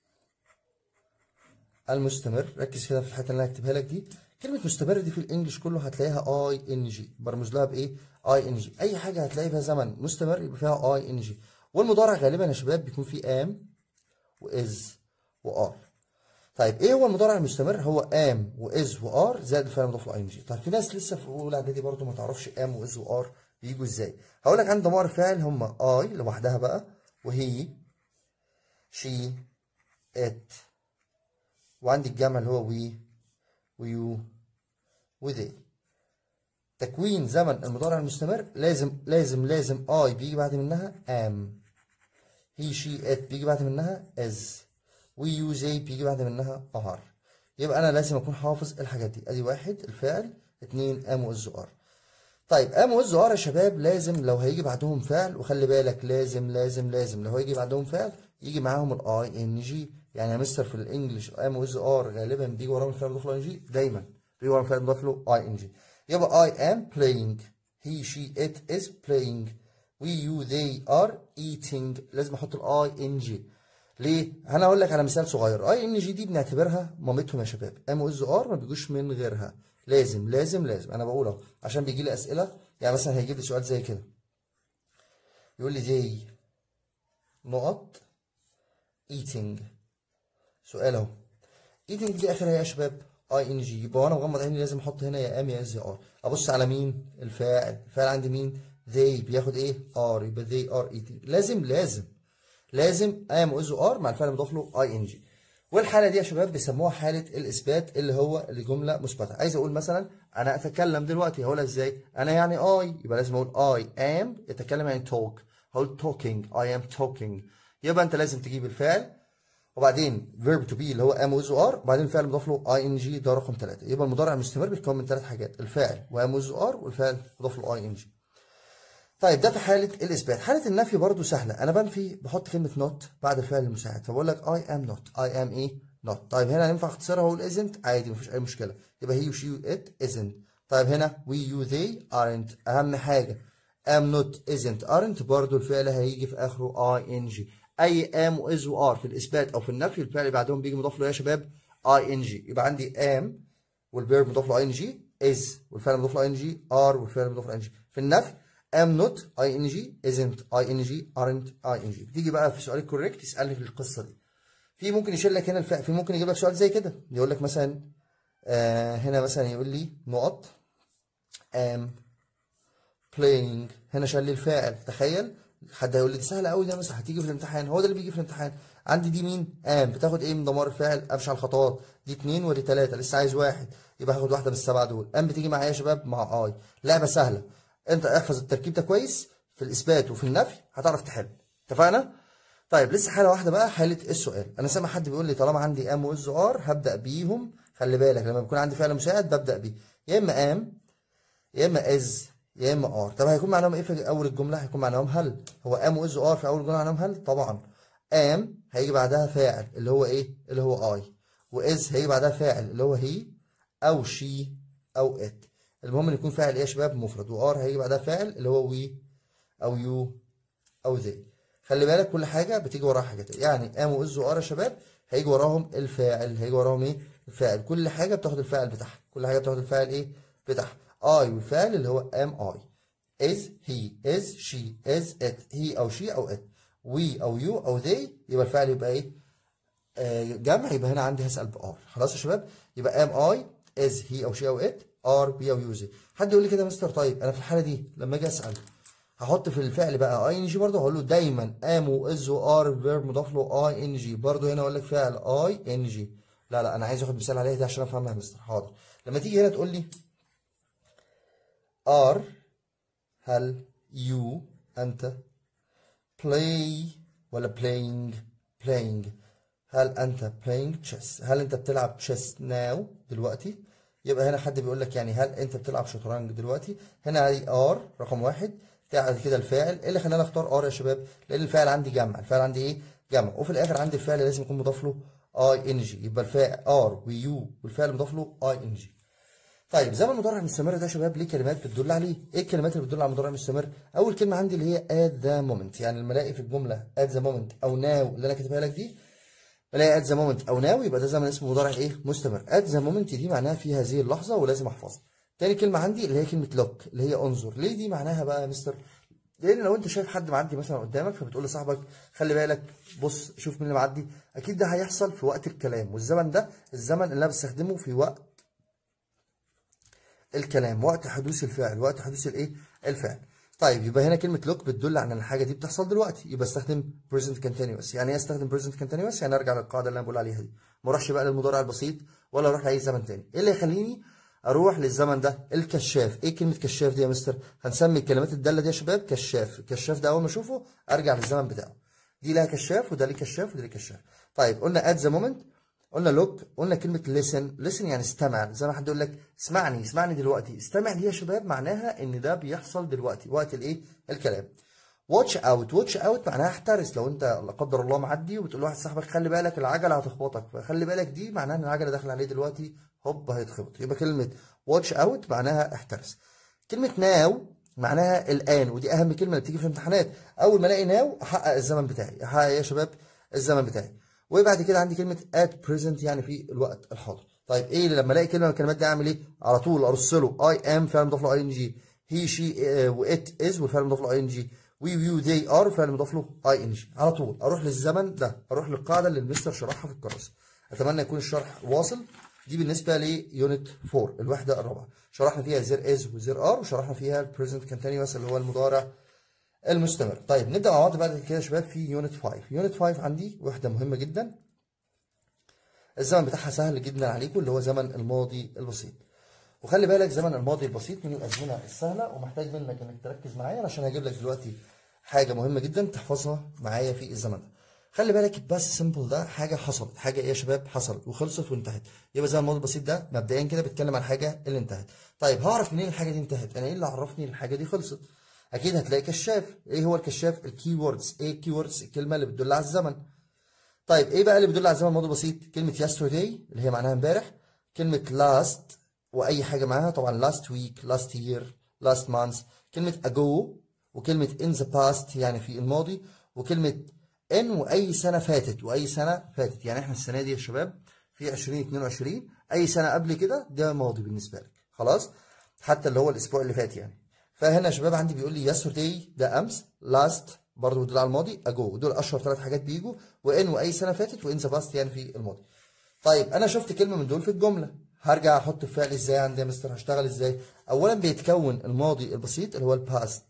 المستمر، ركز كده في الحتة اللي انا هكتبها لك دي. كلمة مستمر دي في الانجليش كله هتلاقيها اي ان جي، برمز لها بايه؟ اي ان جي. اي حاجة هتلاقي فيها زمن مستمر يبقى فيها اي ان جي. والمضارع غالبا يا شباب بيكون فيه ام واز وار. طيب ايه هو المضارع المستمر؟ هو ام واز وار زائد الفعل المضاف له اي ان جي. طيب في ناس لسه في اولى اعدادي برضه ما تعرفش ام واز وار بيجوا ازاي. هقول لك عندي ضمائر فاعل هم اي لوحدها بقى، وهي شي ات، وعندي الجمع اللي هو وي ويو وذي. تكوين زمن المضارع المستمر لازم لازم لازم اي بيجي بعد منها ام، هي شي ات بيجي بعد منها از، ويو زي بيجي بعد منها ار. يبقى انا لازم اكون حافظ الحاجات دي. ادي واحد الفعل، اتنين ام واز ار. طيب ام واز ار يا شباب لازم لو هيجي بعدهم فعل، وخلي بالك لازم لازم لازم لو هيجي بعدهم فعل يجي معاهم الاي ان جي. يعني يا مستر في الانجليش ام واز ار غالبا بيجي وراهم الفعل المضاف له ان جي، دايما بيجي وراهم الفعل المضاف له اي ان جي. يبقى I am playing، he she it is playing، we you they are eating. لازم احط الاي ان جي. ليه؟ انا هقول لك على مثال صغير. اي ان جي دي بنعتبرها مامتهم يا شباب. ام واز ار ما بيجوش من غيرها، لازم لازم لازم. انا بقول اهو عشان بيجي لي اسئله، يعني مثلا هيجيب لي سؤال زي كده يقول لي زي نقط eating. سؤال اهو eating دي اخرها يا شباب اي ان جي، يبقى وانا مغمض عيني لازم احط هنا يا ام يا از يا ار. ابص على مين؟ الفاعل. الفاعل عندي مين؟ they بياخد ايه؟ ار، يبقى they are eating. لازم لازم لازم ام واز ار مع الفعل المضاف له اي ان جي. والحاله دي يا شباب بيسموها حاله الاثبات، اللي هو الجمله مثبته. عايز اقول مثلا انا اتكلم دلوقتي، هقولها ازاي؟ انا يعني اي، يبقى لازم اقول اي ام، يتكلم يعني توك، هقول توكينج، اي ام توكينج. يبقى انت لازم تجيب الفعل وبعدين فيرب تو بي اللي هو ام ويز ار، وبعدين الفعل مضاف له اي ان جي، ده رقم 3. يبقى المضارع المستمر بيتكون من 3 حاجات: الفاعل وام ويز ار والفعل مضاف له اي ان جي. طيب ده في حالة الإثبات. حالة النفي برضو سهلة. أنا بنفي بحط كلمة not بعد الفعل المساعد، فبقول لك I am not. I am إيه؟ not. طيب هنا ينفع اختصارها وأقول isn't عادي مفيش أي مشكلة، يبقى he و she و it isn't. طيب هنا we you they aren't. أهم حاجة am not isn't aren't برضو الفعل هيجي في آخره ing. أي am و is و are في الإثبات أو في النفي الفعل اللي بعدهم بيجي مضاف له يا شباب ing. يبقى عندي am والفيرب مضاف له ing، is والفعل مضاف له ing، are والفعل مضاف له ing. في النفي am not ing، isn't ing، aren't ing. بتيجي بقى في سؤال الكوريكت يسألني في القصة دي. في ممكن يشيل لك هنا الفعل، في ممكن يجيب لك سؤال زي كده يقول لك مثلا هنا مثلا يقول لي نقط am playing، هنا شال لي الفاعل. تخيل حد هيقول لي دي سهله قوي، ده مثلا هتيجي في الامتحان. هو ده اللي بيجي في الامتحان. عندي دي مين؟ am بتاخد ايه من ضمائر الفاعل؟ امشي على الخطوات. دي 2 ودي 3، لسه عايز واحد، يبقى هاخد واحده من السبعه دول. am بتيجي مع ايه يا شباب؟ مع اي. لعبه سهله، انت احفظ التركيب ده كويس في الاثبات وفي النفي هتعرف تحل. اتفقنا؟ طيب لسه حاله واحده بقى، حاله السؤال. انا سامع حد بيقول لي طالما عندي ام وز ار هبدا بيهم. خلي بالك لما بيكون عندي فعل مساعد ببدا بيه يا اما ام يا اما از يا اما ار. طب هيكون معناهم ايه في اول الجمله؟ هيكون معناهم هل. هو ام واز ار في اول الجمله معناهم هل؟ طبعا. ام هيجي بعدها فاعل اللي هو ايه؟ اللي هو اي. واز هيجي بعدها فاعل اللي هو هي او شي او ات. المهم ان يكون فاعل ايه يا شباب مفرد، وار هيجي بعدها فاعل اللي هو وي او يو او ذي. خلي بالك كل حاجه بتيجي وراها حاجات، يعني ام واز وار يا شباب هيجي وراهم الفاعل، هيجي وراهم ايه الفاعل، كل حاجه بتاخد الفاعل بتاعها، كل حاجه بتاخد الفاعل ايه بتاعها. اي والفاعل اللي هو ام اي، is he is she is it he او she او it، we او you او they يبقى الفاعل يبقى ايه جمع، يبقى هنا عندي هسأل بار. خلاص يا شباب، يبقى am I is he او she او it are we او you they. حد يقول لي كده يا مستر طيب انا في الحاله دي لما اجي اسال هحط في الفعل بقى اي ان جي برضه، هقول له دايما am و is و are فيرب مضاف له اي ان جي برضه، هنا اقول لك فعل اي ان جي. لا لا انا عايز اخد مثال عليها دي عشان افهمها يا مستر. حاضر، لما تيجي هنا تقول لي are، هل you انت play ولا playing؟ playing. هل انت playing chess؟ هل انت بتلعب chess now دلوقتي؟ يبقى هنا حد بيقول لك يعني هل انت بتلعب شطرنج دلوقتي؟ هنا هي ار رقم واحد، بعد كده الفاعل. ايه اللي خلاني اختار ار يا شباب؟ لان الفاعل عندي جمع، الفاعل عندي ايه جمع، وفي الاخر عندي الفعل لازم يكون مضاف له اي ان جي، يبقى الفاعل ار ويو والفعل مضاف له اي ان جي. طيب زمن المضارع المستمر ده يا شباب ليه كلمات بتدل عليه. ايه الكلمات اللي بتدل على المضارع المستمر؟ اول كلمه عندي اللي هي at the moment، يعني لما الاقي في الجمله at the moment او now اللي انا كاتبها لك دي، بلاقي at the moment او now يبقى ده زمن اسمه مضارع ايه مستمر. at the moment دي معناها في هذه اللحظه ولازم احفظها. تاني كلمه عندي اللي هي كلمه look اللي هي انظر. ليه دي معناها بقى يا مستر؟ لان لو انت شايف حد معدي مثلا قدامك فبتقول لصاحبك خلي بالك بص شوف مين اللي معدي، اكيد ده هيحصل في وقت الكلام، والزمن ده الزمن اللي انا بستخدمه في وقت الكلام، وقت حدوث الفعل، وقت حدوث الايه الفعل. طيب يبقى هنا كلمه لوك بتدل على ان الحاجه دي بتحصل دلوقتي، يبقى استخدم present continuous. يعني ايه استخدم present continuous؟ يعني ارجع للقاعده اللي انا بقول عليها دي، ما اروحش بقى للمضارع البسيط ولا اروح لاي زمن تاني. ايه اللي يخليني اروح للزمن ده؟ الكشاف. ايه كلمه كشاف دي يا مستر؟ هنسمي الكلمات الداله دي يا شباب كشاف. الكشاف ده اول ما اشوفه ارجع للزمن بتاعه، دي لها كشاف وده ليه كشاف وده ليه كشاف. طيب قلنا at the moment، قلنا لوك، قلنا كلمة listen يعني استمع، زي ما حد يقول لك اسمعني اسمعني دلوقتي. استمع دي يا شباب معناها ان ده بيحصل دلوقتي وقت الايه الكلام. واتش اوت، واتش اوت معناها احترس. لو انت لا قدر الله معدي وبتقول لواحد صاحبك خلي بالك العجلة هتخبطك، فخلي بالك دي معناها ان العجلة داخله عليه دلوقتي هوب هيتخبط. يبقى كلمة واتش اوت معناها احترس. كلمة ناو معناها الآن، ودي أهم كلمة اللي بتيجي في الامتحانات. أول ما ألاقي ناو أحقق الزمن بتاعي، أحقق يا شباب الزمن بتاعي. وبعد كده عندي كلمة at present يعني في الوقت الحاضر. طيب إيه لما ألاقي كلمة من الكلمات دي أعمل إيه؟ على طول أرص له I am فعل مضاف له ing، he she و it is والفعل مضاف له ing، we you they are والفعل مضاف له ing. على طول أروح للزمن ده، أروح للقاعدة اللي المستر شرحها في الكراسة. أتمنى يكون الشرح واصل. دي بالنسبة ليونت 4 الوحدة الرابعة، شرحنا فيها زير از وزير ار، وشرحنا فيها البريزنت كونتينوس اللي هو المضارع المستمر. طيب نبدأ مع بعض بعد كده يا شباب في يونت 5. يونت 5 عندي وحدة مهمة جدا، الزمن بتاعها سهل جدا عليكم اللي هو زمن الماضي البسيط. وخلي بالك زمن الماضي البسيط من الأزمنة السهلة، ومحتاج منك إنك تركز معايا عشان هجيب لك دلوقتي حاجة مهمة جدا تحفظها معايا في الزمن ده. خلي بالك بس سيمبل ده حاجة حصلت، حاجة إيه يا شباب حصلت وخلصت وانتهت، يبقى زمن الماضي البسيط ده مبدئيا كده بيتكلم عن حاجة اللي انتهت. طيب هعرف منين الحاجة دي انتهت؟ أنا إيه اللي عرفني الحاجة دي خلصت؟ أكيد هتلاقي كشاف. إيه هو الكشاف؟ الكي ووردز. إيه الكي ووردز؟ الكلمة اللي بتدل على الزمن. طيب ايه بقى اللي بيدل على الزمن الماضي البسيط؟ كلمة yesterday اللي هي معناها امبارح، كلمة last واي حاجة معاها، طبعا last week last year last month، كلمة ago وكلمة in the past يعني في الماضي، وكلمة in واي سنة فاتت واي سنة فاتت. يعني احنا السنة دي يا شباب في 2022، اي سنة قبل كده ده ماضي بالنسبة لك خلاص، حتى اللي هو الاسبوع اللي فات يعني. فهنا يا شباب عندي بيقول لي yesterday ده امس، last برضه بيدل على الماضي، اجو دول اشهر ثلاث حاجات بيجوا، وان واي سنه فاتت، وان ذا باست يعني في الماضي. طيب انا شفت كلمه من دول في الجمله، هرجع احط الفعل ازاي عندي يا مستر؟ هشتغل ازاي؟ اولا بيتكون الماضي البسيط اللي هو الباست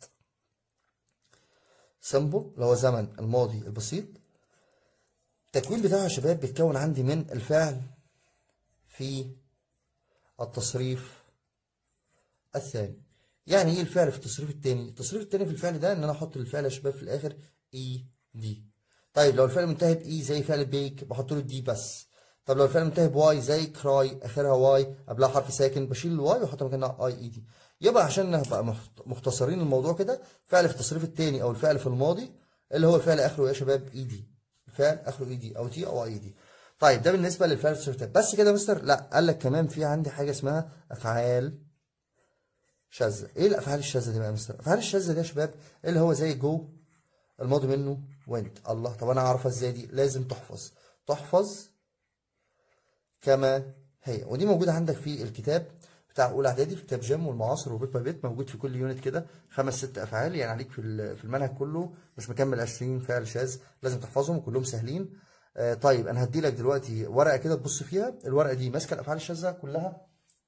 سمبل اللي هو زمن الماضي البسيط. التكوين بتاعه يا شباب بيتكون عندي من الفعل في التصريف الثاني. يعني ايه الفعل في التصريف الثاني؟ التصريف الثاني في الفعل ده ان انا احط الفعل يا شباب في الاخر اي دي. طيب لو الفعل منتهي باي زي فعل بيك بحط له دي بس. طب لو الفعل منتهي بواي زي كراي اخرها واي قبلها حرف ساكن بشيل الواي واحط مكانها اي اي دي. يبقى عشان نبقى مختصرين الموضوع كده، فعل في التصريف الثاني او الفعل في الماضي اللي هو الفعل اخره يا شباب اي دي، الفعل اخره اي دي او تي او اي دي. طيب ده بالنسبه للفعل في التصريف الثاني بس كده يا مستر؟ لا، قال لك كمان في عندي حاجه اسمها افعال شاذة. ايه الافعال الشاذة دي بقى يا مستر؟ الافعال الشاذة دي يا شباب اللي هو زي جو، الماضي منه went. الله، طب انا اعرفها ازاي دي؟ لازم تحفظ كما هي، ودي موجودة عندك في الكتاب بتاع اولى اعدادي، في كتاب جيم والمعاصر وبيت باي بيت، موجود في كل يونت كده 5 6 افعال، يعني عليك في المنهج كله مش مكمل 20 فعل شاذ، لازم تحفظهم وكلهم سهلين. طيب انا هدي لك دلوقتي ورقه كده تبص فيها، الورقه دي ماسكه الافعال الشاذه كلها،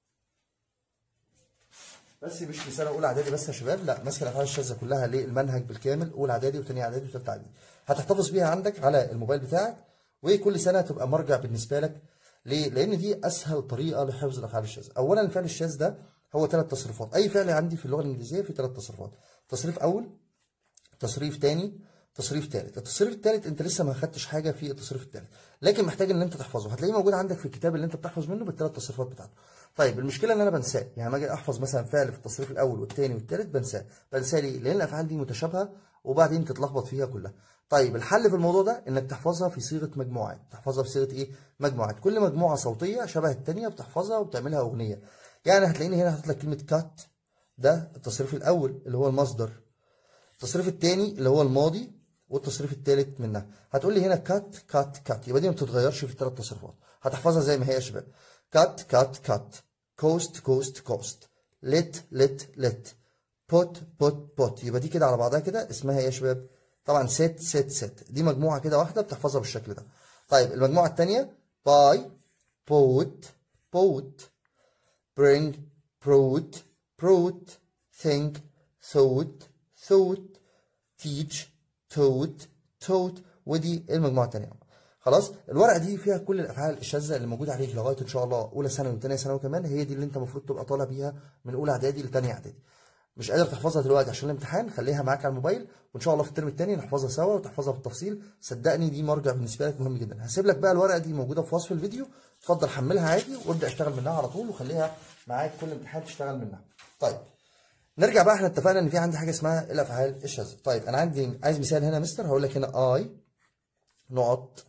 بس مش في سنه اولى اعدادي بس يا شباب، لا ماسكه الافعال الشاذه كلها للمنهج بالكامل، اولى اعدادي وثانيه اعدادي وثالثه اعدادي، هتحتفظ بيها عندك على الموبايل بتاعك، وكل سنه تبقى مرجع بالنسبه لك. ليه؟ لان دي اسهل طريقه لحفظ الافعال الشاذه. اولا الفعل الشاذ ده هو 3 تصريفات، اي فعل عندي في اللغه الانجليزيه فيه 3 تصريفات، تصريف اول، تصريف تاني، تصريف تالت. التصريف التالت انت لسه ما خدتش حاجه في التصريف التالت، لكن محتاج ان انت تحفظه، هتلاقيه موجود عندك في الكتاب اللي انت بتحفظ منه بال3 تصريفات بتاعته. طيب المشكله ان انا بنساه، يعني لما اجي احفظ مثلا فعل في التصريف الاول والثاني والثالث بنساه ليه؟ لان الافعال دي متشابهه وبعدين تتلخبط فيها كلها. طيب الحل في الموضوع ده انك تحفظها في صيغه مجموعات، تحفظها في صيغه ايه؟ مجموعات، كل مجموعه صوتيه شبه الثانيه بتحفظها وبتعملها اغنيه. يعني هتلاقيني هنا حاطط لك كلمه كات، ده التصريف الاول اللي هو المصدر، التصريف الثاني اللي هو الماضي، والتصريف الثالث منها. هتقول لي هنا كات كات كات، يبقى دي ما بتتغيرش في ال3 تصريفات، هتحفظها زي ما هي يا شباب. كات كات كات، كوست كوست كوست، لت لت لت، بوت بوت بوت، يبقى دي كده على بعضها كده اسمها ايه يا شباب؟ طبعا ست ست ست، دي مجموعه كده واحده بتحفظها بالشكل ده. طيب المجموعه الثانيه باي، بوت بوت، bring brought brought، think thought thought، teach taught taught، ودي المجموعه الثانيه. خلاص الورقه دي فيها كل الافعال الشاذه اللي موجوده عليك لغايه ان شاء الله اولى ثانوي وثانيه ثانوي كمان، هي دي اللي انت المفروض تبقى طالع بيها من اولى اعدادي لثانيه اعدادي. مش قادر تحفظها دلوقتي عشان الامتحان، خليها معاك على الموبايل، وان شاء الله في الترم الثاني نحفظها سوا وتحفظها بالتفصيل، صدقني دي مرجع بالنسبه لك مهم جدا. هسيب لك بقى الورقه دي موجوده في وصف الفيديو، اتفضل حملها عادي وابدا اشتغل منها على طول، وخليها معاك كل امتحان تشتغل منها. طيب نرجع بقى، احنا اتفقنا ان في عندي حاجه اسمها الافعال الشاذه. طيب انا عايز مثال هنا يا مستر، هقول لك هنا اي نقط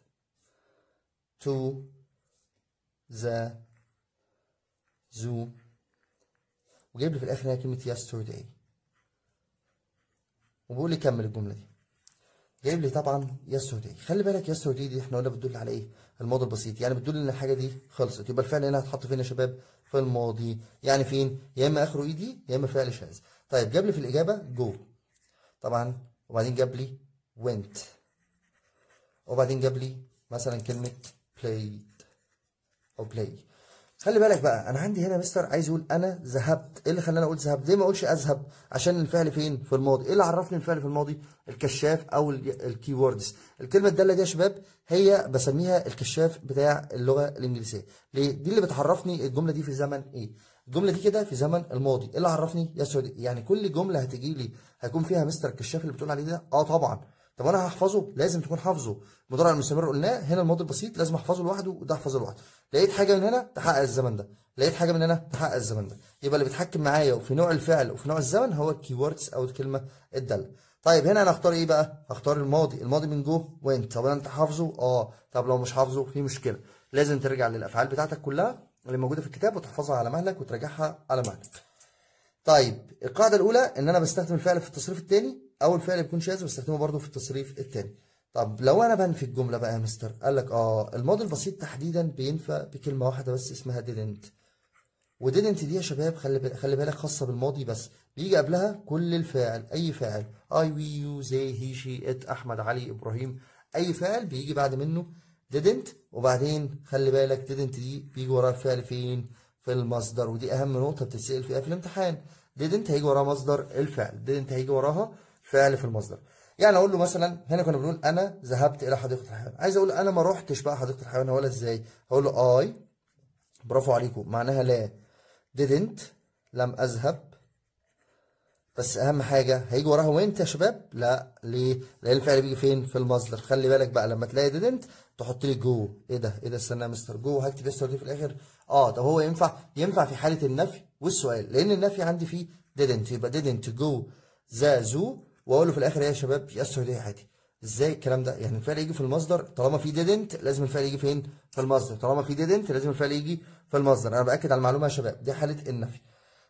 تو ذا زو، وجايب لي في الاخر هنا كلمه yesterday، وبيقول لي كمل الجمله دي، جايب لي طبعا yesterday. خلي بالك yesterday دي احنا قلنا بتدل على ايه؟ الماضي البسيط، يعني بتدل ان الحاجه دي خلصت، يبقى الفعل هنا هتحط فين يا شباب؟ في الماضي، يعني فين؟ يا اما اخره اي دي يا اما فعل شاذ. طيب جاب لي في الاجابه جو طبعا، وبعدين جاب لي went، وبعدين جاب لي مثلا كلمه played او play. خلي بالك بقى، انا عندي هنا مستر عايز يقول انا ذهبت، ايه اللي خلاني اقول ذهبت؟ ليه ما اقولش اذهب؟ عشان الفعل فين؟ في الماضي. ايه اللي عرفني الفعل في الماضي؟ الكشاف او الكي ووردز. الكلمه الداله دي يا شباب هي بسميها الكشاف بتاع اللغه الانجليزيه. ليه؟ دي اللي بتعرفني الجمله دي في زمن ايه. الجمله دي كده في زمن الماضي. ايه اللي عرفني؟ يعني كل جمله هتجي لي هيكون فيها مستر الكشاف اللي بتقول عليه ده. طبعا. طب انا هحفظه؟ لازم تكون حافظه. المضارع المستمر قلناه، هنا الماضي البسيط لازم احفظه لوحده وده احفظه لوحده. لقيت حاجه من هنا تحقق الزمن ده، لقيت حاجه من هنا تحقق الزمن ده، يبقى اللي بيتحكم معايا وفي نوع الفعل وفي نوع الزمن هو الكي ووردز او الكلمه الداله. طيب هنا انا هختار ايه بقى؟ هختار الماضي من جو وانت. طب انت حافظه؟ طب لو مش حافظه في مشكله، لازم ترجع للافعال بتاعتك كلها اللي موجوده في الكتاب وتحفظها على مهلك وتراجعها على مهلك. طيب القاعده الاولى ان انا بستخدم الفعل في التصريف الثاني، او الفعل بيكون شاذ بستخدمه برده في التصريف الثاني. طب لو انا بنفي الجمله بقى يا مستر، قال لك الماضي البسيط تحديدا بينفع بكلمه واحده بس اسمها didn't. وديدنت دي يا شباب خلي بالك خاصه بالماضي بس، بيجي قبلها كل الفاعل، اي فاعل اي وي يو زي هي شي ات احمد علي ابراهيم، اي فاعل بيجي بعد منه didn't، وبعدين خلي بالك didn't دي بيجي وراها الفعل فين؟ في المصدر، ودي اهم نقطه بتتسال فيها في الامتحان. didn't هيجي وراها مصدر الفعل، didn't هيجي وراها فعل في المصدر. يعني اقول له مثلا هنا كنا بنقول انا ذهبت الى حديقه الحيوان، عايز اقول انا ما روحتش بقى حديقه الحيوان، ولا ازاي؟ هقول له اي، برافو عليكم، معناها لا، didn't لم اذهب، بس اهم حاجه هيجي وراها وانت يا شباب؟ لا، ليه؟ لان الفعل بيجي فين؟ في المصدر. خلي بالك بقى لما تلاقي didn't تحط لي جو. ايه ده استنى يا مستر، جو هكتب يستر دي في الاخر؟ طب هو ينفع في حاله النفي والسؤال، لان النفي عندي فيه didn't، يبقى didn't جو ذا زو، واقول له في الاخر ايه يا شباب؟ يستر دي عادي. ازاي الكلام ده؟ يعني الفعل يجي في المصدر، طالما في didn't لازم الفعل يجي فين؟ في المصدر، طالما في didn't لازم الفعل يجي في المصدر. انا باكد على المعلومه يا شباب، دي حاله النفي.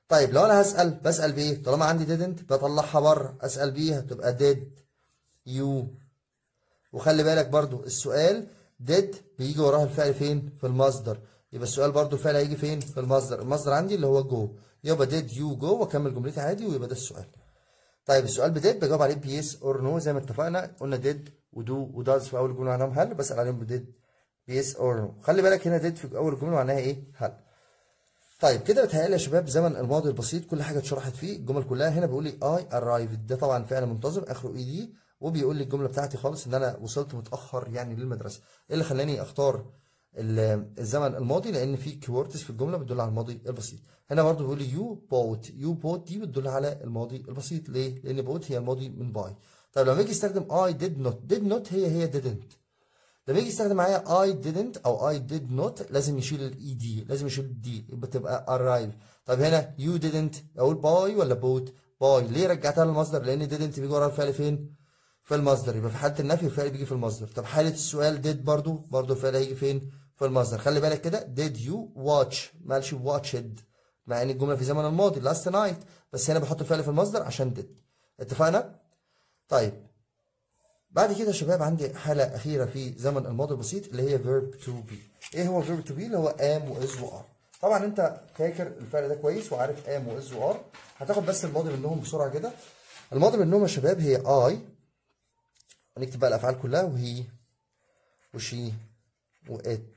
طيب لو انا بسال بايه؟ طالما عندي didn't بطلعها بره، اسال بيها تبقى did you. وخلي بالك برضو السؤال did بيجي وراها الفعل فين؟ في المصدر. يبقى السؤال برضو الفعل هيجي فين؟ في المصدر. المصدر عندي اللي هو جو، يبقى did you go واكمل جملتي عادي ويبقى ده السؤال. طيب السؤال بديد بجاوب عليه بيس اور نو زي ما اتفقنا، قلنا ديد ودو وداز في اول جمله معناهم هل، بسال عليهم بديد بيس اور نو. خلي بالك هنا ديد في اول جمله معناها ايه؟ هل. طيب كده بتهيألي يا شباب زمن الماضي البسيط كل حاجه اتشرحت فيه، الجمل كلها. هنا بيقول لي اي ارايفد، ده طبعا فعل منتظم اخره اي دي، وبيقول لي الجمله بتاعتي خالص ان انا وصلت متاخر يعني للمدرسه. ايه اللي خلاني اختار الزمن الماضي؟ لان في كيوردز في الجمله بتدل على الماضي البسيط. هنا برضو بيقول لي يو بوت، يو بوت دي بتدل على الماضي البسيط. ليه؟ لان بوت هي الماضي من باي. طيب لما يجي يستخدم اي ديد نوت، ديد نوت هي didn't. لما يجي يستخدم معايا I didn't او I did not لازم يشيل الاي دي، لازم يشيل الدي، يبقى تبقى arrive. طب هنا you didn't اقول باي ولا بوت؟ باي. ليه رجعتها للمصدر؟ لان didn't بيجي ورا الفعل فين؟ في المصدر. يبقى في حاله النفي الفعل بيجي في المصدر. طب حاله السؤال did برضو الفعل هيجي فين؟ في المصدر. خلي بالك كده did you watch ما قالش watched، مع ان الجمله في زمن الماضي last night، بس هنا بحط الفعل في المصدر عشان did. اتفقنا؟ طيب بعد كده يا شباب عندي حالة أخيرة في زمن الماضي البسيط اللي هي verb to be. إيه هو verb to be؟ اللي هو am و is و are. طبعا أنت فاكر الفعل ده كويس وعارف am و is و are. هتاخد بس الماضي منهم بسرعة كده. الماضي منهم يا شباب هي I، ونكتب بقى الأفعال كلها، وهي وشي وit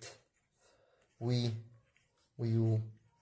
we ويو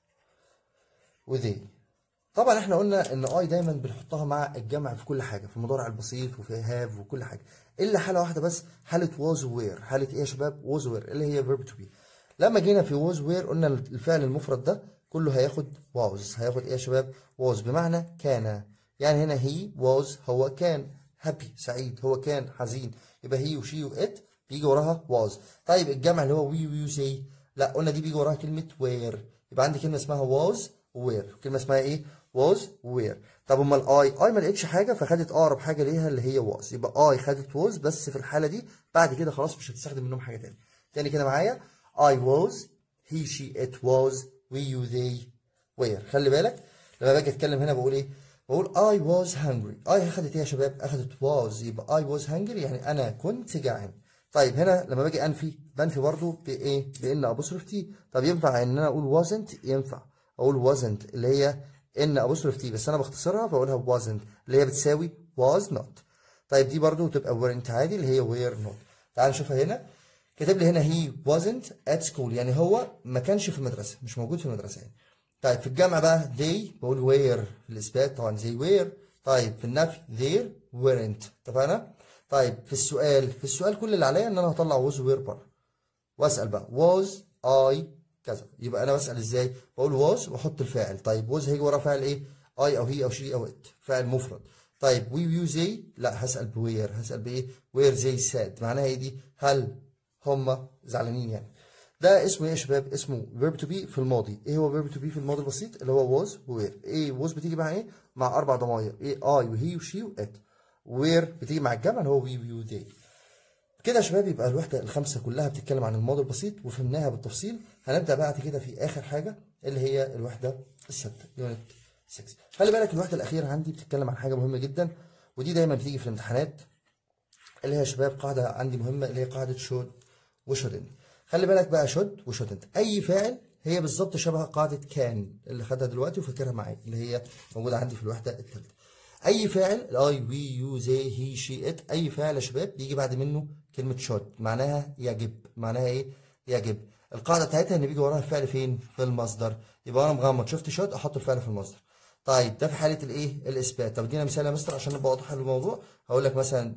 وذي. طبعا احنا قلنا ان اي دايما بنحطها مع الجمع في كل حاجه، في المضارع البسيط وفي هاف وكل حاجه، الا حاله واحده بس، حاله was وير. حاله ايه يا شباب؟ was وير اللي هي verb to be. لما جينا في was وير قلنا الفعل المفرد ده كله هياخد was. هياخد ايه يا شباب؟ was بمعنى كان. يعني هنا he was هو كان happy سعيد، هو كان حزين، يبقى he وشي وات بيجي وراها was. طيب الجمع اللي هو we ويو زي، لا قلنا دي بيجي وراها كلمه where. يبقى عندي كلمه اسمها was وير، كلمه اسمها ايه؟ was where. طب امال اي ما لقيتش حاجه فخدت اقرب حاجه ليها اللي هي was، يبقى اي خدت was بس في الحاله دي. بعد كده خلاص مش هتستخدم منهم حاجه تاني. تاني كده معايا I was he she it was we you they were. خلي بالك لما باجي اتكلم هنا بقول ايه؟ بقول I was hungry. I اخدت ايه يا شباب؟ اخدت was، يبقى I was hungry يعني انا كنت جعان. طيب هنا لما باجي انفي بنفي برضو بايه؟ بان ابوستروف تي. طب ينفع ان انا اقول wasn't؟ ينفع اقول wasn't اللي هي ان ابوستروف تي، بس انا بختصرها بقولها wasn't اللي هي بتساوي was not. طيب دي برضو تبقى weren't عادي اللي هي were not. تعال نشوفها هنا. كاتب لي هنا he wasn't at school يعني هو ما كانش في المدرسه، مش موجود في المدرسه يعني. طيب في الجمع بقى they بقول were، في الاثبات طبعا they were. طيب في النفي there weren't. اتفقنا؟ طيب في السؤال كل اللي عليا ان انا هطلع was were بره واسال بقى was I كذا. يبقى انا بسال ازاي؟ بقول was واحط الفاعل. طيب was هيجي وراه فاعل ايه؟ I او he او she او it، فاعل مفرد. طيب we you they، لا هسال بوير، هسال بايه؟ where they sad. معناها ايه دي؟ هل هم زعلانين يعني. ده اسمه ايه يا شباب؟ اسمه verb to be في الماضي. ايه هو verb to be في الماضي البسيط؟ اللي هو was وwere. ايه was بتيجي مع ايه؟ مع اربع ضمائر، ايه I وهي وشي وات. where بتيجي مع الجمع اللي هو we you they. كده يا شباب يبقى الوحده الخامسه كلها بتتكلم عن الماضي البسيط وفهمناها بالتفصيل. هنبدا بعد كده في اخر حاجه اللي هي الوحده السادسه يونت 6. خلي بالك الوحده الاخيره عندي بتتكلم عن حاجه مهمه جدا، ودي دايما بتيجي في الامتحانات، اللي هي يا شباب قاعده عندي مهمه اللي هي قاعده should وshouldn't. خلي بالك بقى should وshouldn't اي فاعل هي بالظبط شبه قاعده كان اللي خدها دلوقتي وفاكرها معايا اللي هي موجوده عندي في الوحده الثالثه. اي فاعل الاي وي يو زي هي شي ات، اي فاعل يا شباب بيجي بعد منه كلمه should معناها يجب. معناها ايه؟ يجب. القاعده بتاعتها ان بيجي وراها الفعل فين؟ في المصدر. يبقى انا مغمض شفت should احط الفعل في المصدر. طيب ده في حاله الايه؟ الاثبات. طب ادينا مثال يا مستر عشان نبقى واضح الموضوع. هقول لك مثلا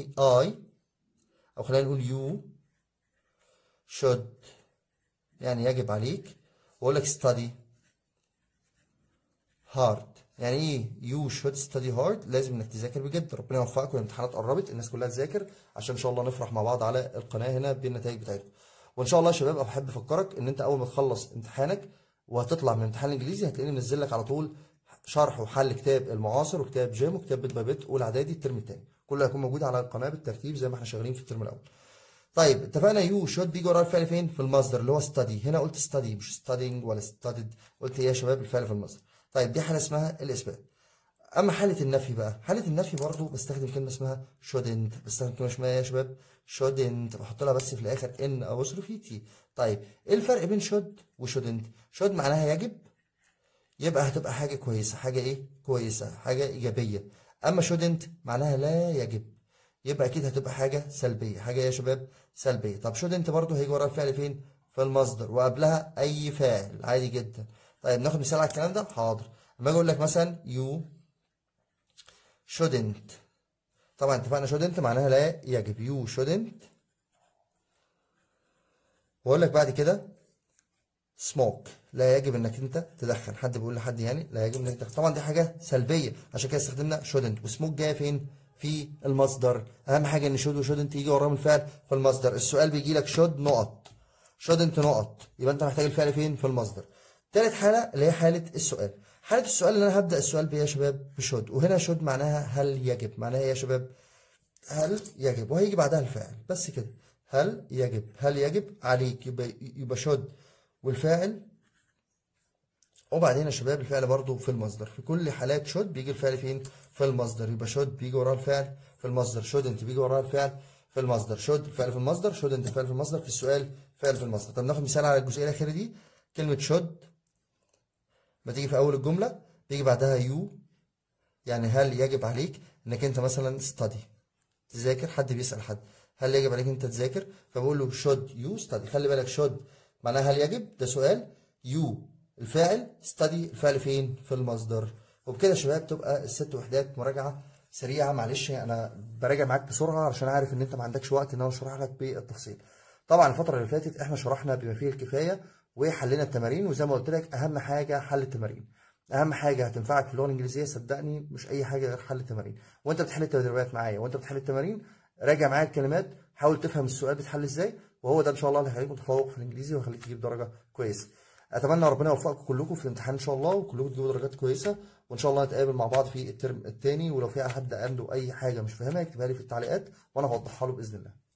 I او خلينا نقول you should يعني يجب عليك، واقول لك study hard. يعني ايه you should study hard؟ لازم انك تذاكر بجد. ربنا يوفقك والامتحانات قربت، الناس كلها تذاكر عشان ان شاء الله نفرح مع بعض على القناه هنا بالنتائج بتاعتكم. وان شاء الله يا شباب بحب افكرك ان انت اول ما تخلص امتحانك وهتطلع من امتحان الانجليزي هتلاقيني منزل لك على طول شرح وحل كتاب المعاصر وكتاب جيم وكتاب بيت باي بيت اولى اعدادي الترم الثاني، كله هيكون موجود على القناه بالترتيب زي ما احنا شغالين في الترم الاول. طيب اتفقنا يو شود بيجي ورا الفعل فين؟ في المصدر اللي هو ستادي. هنا قلت ستادي مش ستادينج ولا ستادد، قلت ايه يا شباب؟ الفعل في المصدر. طيب دي حالة اسمها الإثبات. أما حالة النفي بقى، حالة النفي برضو بستخدم كلمة اسمها shouldn't، بستخدم كلمة اسمها إيه يا شباب؟ shouldn't، بحط لها بس في الآخر إن أبوستروفي تي. طيب إيه الفرق بين should و shouldn't؟ should معناها يجب، يبقى هتبقى حاجة كويسة، حاجة إيه؟ كويسة، حاجة إيجابية. أما shouldn't معناها لا يجب، يبقى أكيد هتبقى حاجة سلبية، حاجة إيه يا شباب؟ سلبية. طب shouldn't برضو هيجي ورا الفعل فين؟ في المصدر وقبلها أي فاعل عادي جدا. طيب ناخد مثال على الكلام ده؟ حاضر. لما أجي أقول لك مثلا you shouldn't، طبعا اتفقنا shouldn't معناها لا يجب، you shouldn't. واقول لك بعد كده smoke، لا يجب انك انت تدخن، حد بيقول لحد يعني لا يجب انك تدخن، طبعا دي حاجه سلبيه، عشان كده استخدمنا shouldn't. وسموك جايه فين؟ في المصدر. اهم حاجه ان should و shouldn't يجي وراهم الفعل في المصدر. السؤال بيجي لك should نقط، shouldn't نقط، يبقى انت محتاج الفعل فين؟ في المصدر. تالت حاله اللي هي حاله السؤال. حاله السؤال اللي انا هبدا السؤال بيها يا شباب بشود، وهنا should معناها هل يجب، معناها ايه يا شباب؟ هل يجب، وهيجي بعدها الفاعل بس كده. هل يجب، هل يجب عليك، يبقى should والفاعل، وبعدين يا شباب الفعل برضو في المصدر. في كل حالات should بيجي الفعل فين؟ في المصدر، يبقى should بيجي وراه الفعل في المصدر، shouldn't بيجي وراه الفعل في المصدر، should الفعل في المصدر، shouldn't الفعل في المصدر، في السؤال فعل في المصدر. طب ناخد مثال على الجزئيه الاخيره دي. كلمه should ما تيجي في اول الجمله بيجي بعدها you، يعني هل يجب عليك انك انت مثلا study تذاكر، حد بيسأل حد هل يجب عليك انت تذاكر، فبقول له should you study. خلي بالك should معناها هل يجب، ده سؤال، you الفاعل، study الفعل فين؟ في المصدر. وبكده يا شباب تبقى الست وحدات مراجعه سريعه. معلش انا براجع معاك بسرعه علشان عارف ان انت ما عندكش وقت ان انا اشرح لك بالتفصيل. طبعا الفتره اللي فاتت احنا شرحنا بما فيه الكفايه وحلينا التمارين، وزي ما قلت لك اهم حاجه حل التمارين، اهم حاجه هتنفعك في اللغه الانجليزيه صدقني، مش اي حاجه غير حل التمارين. وانت بتحل التدريبات معايا وانت بتحل التمارين راجع معايا الكلمات، حاول تفهم السؤال بيتحل ازاي، وهو ده ان شاء الله اللي هيخليك متفوق في الانجليزي وهيخليك تجيب درجه كويسه. اتمنى ربنا يوفقكم كلكم في الامتحان ان شاء الله، وكلكم تجيبوا درجات كويسه، وان شاء الله نتقابل مع بعض في الترم الثاني. ولو في حد عنده اي حاجه مش فاهمها يكتبها لي في التعليقات وانا هوضحها له باذن الله.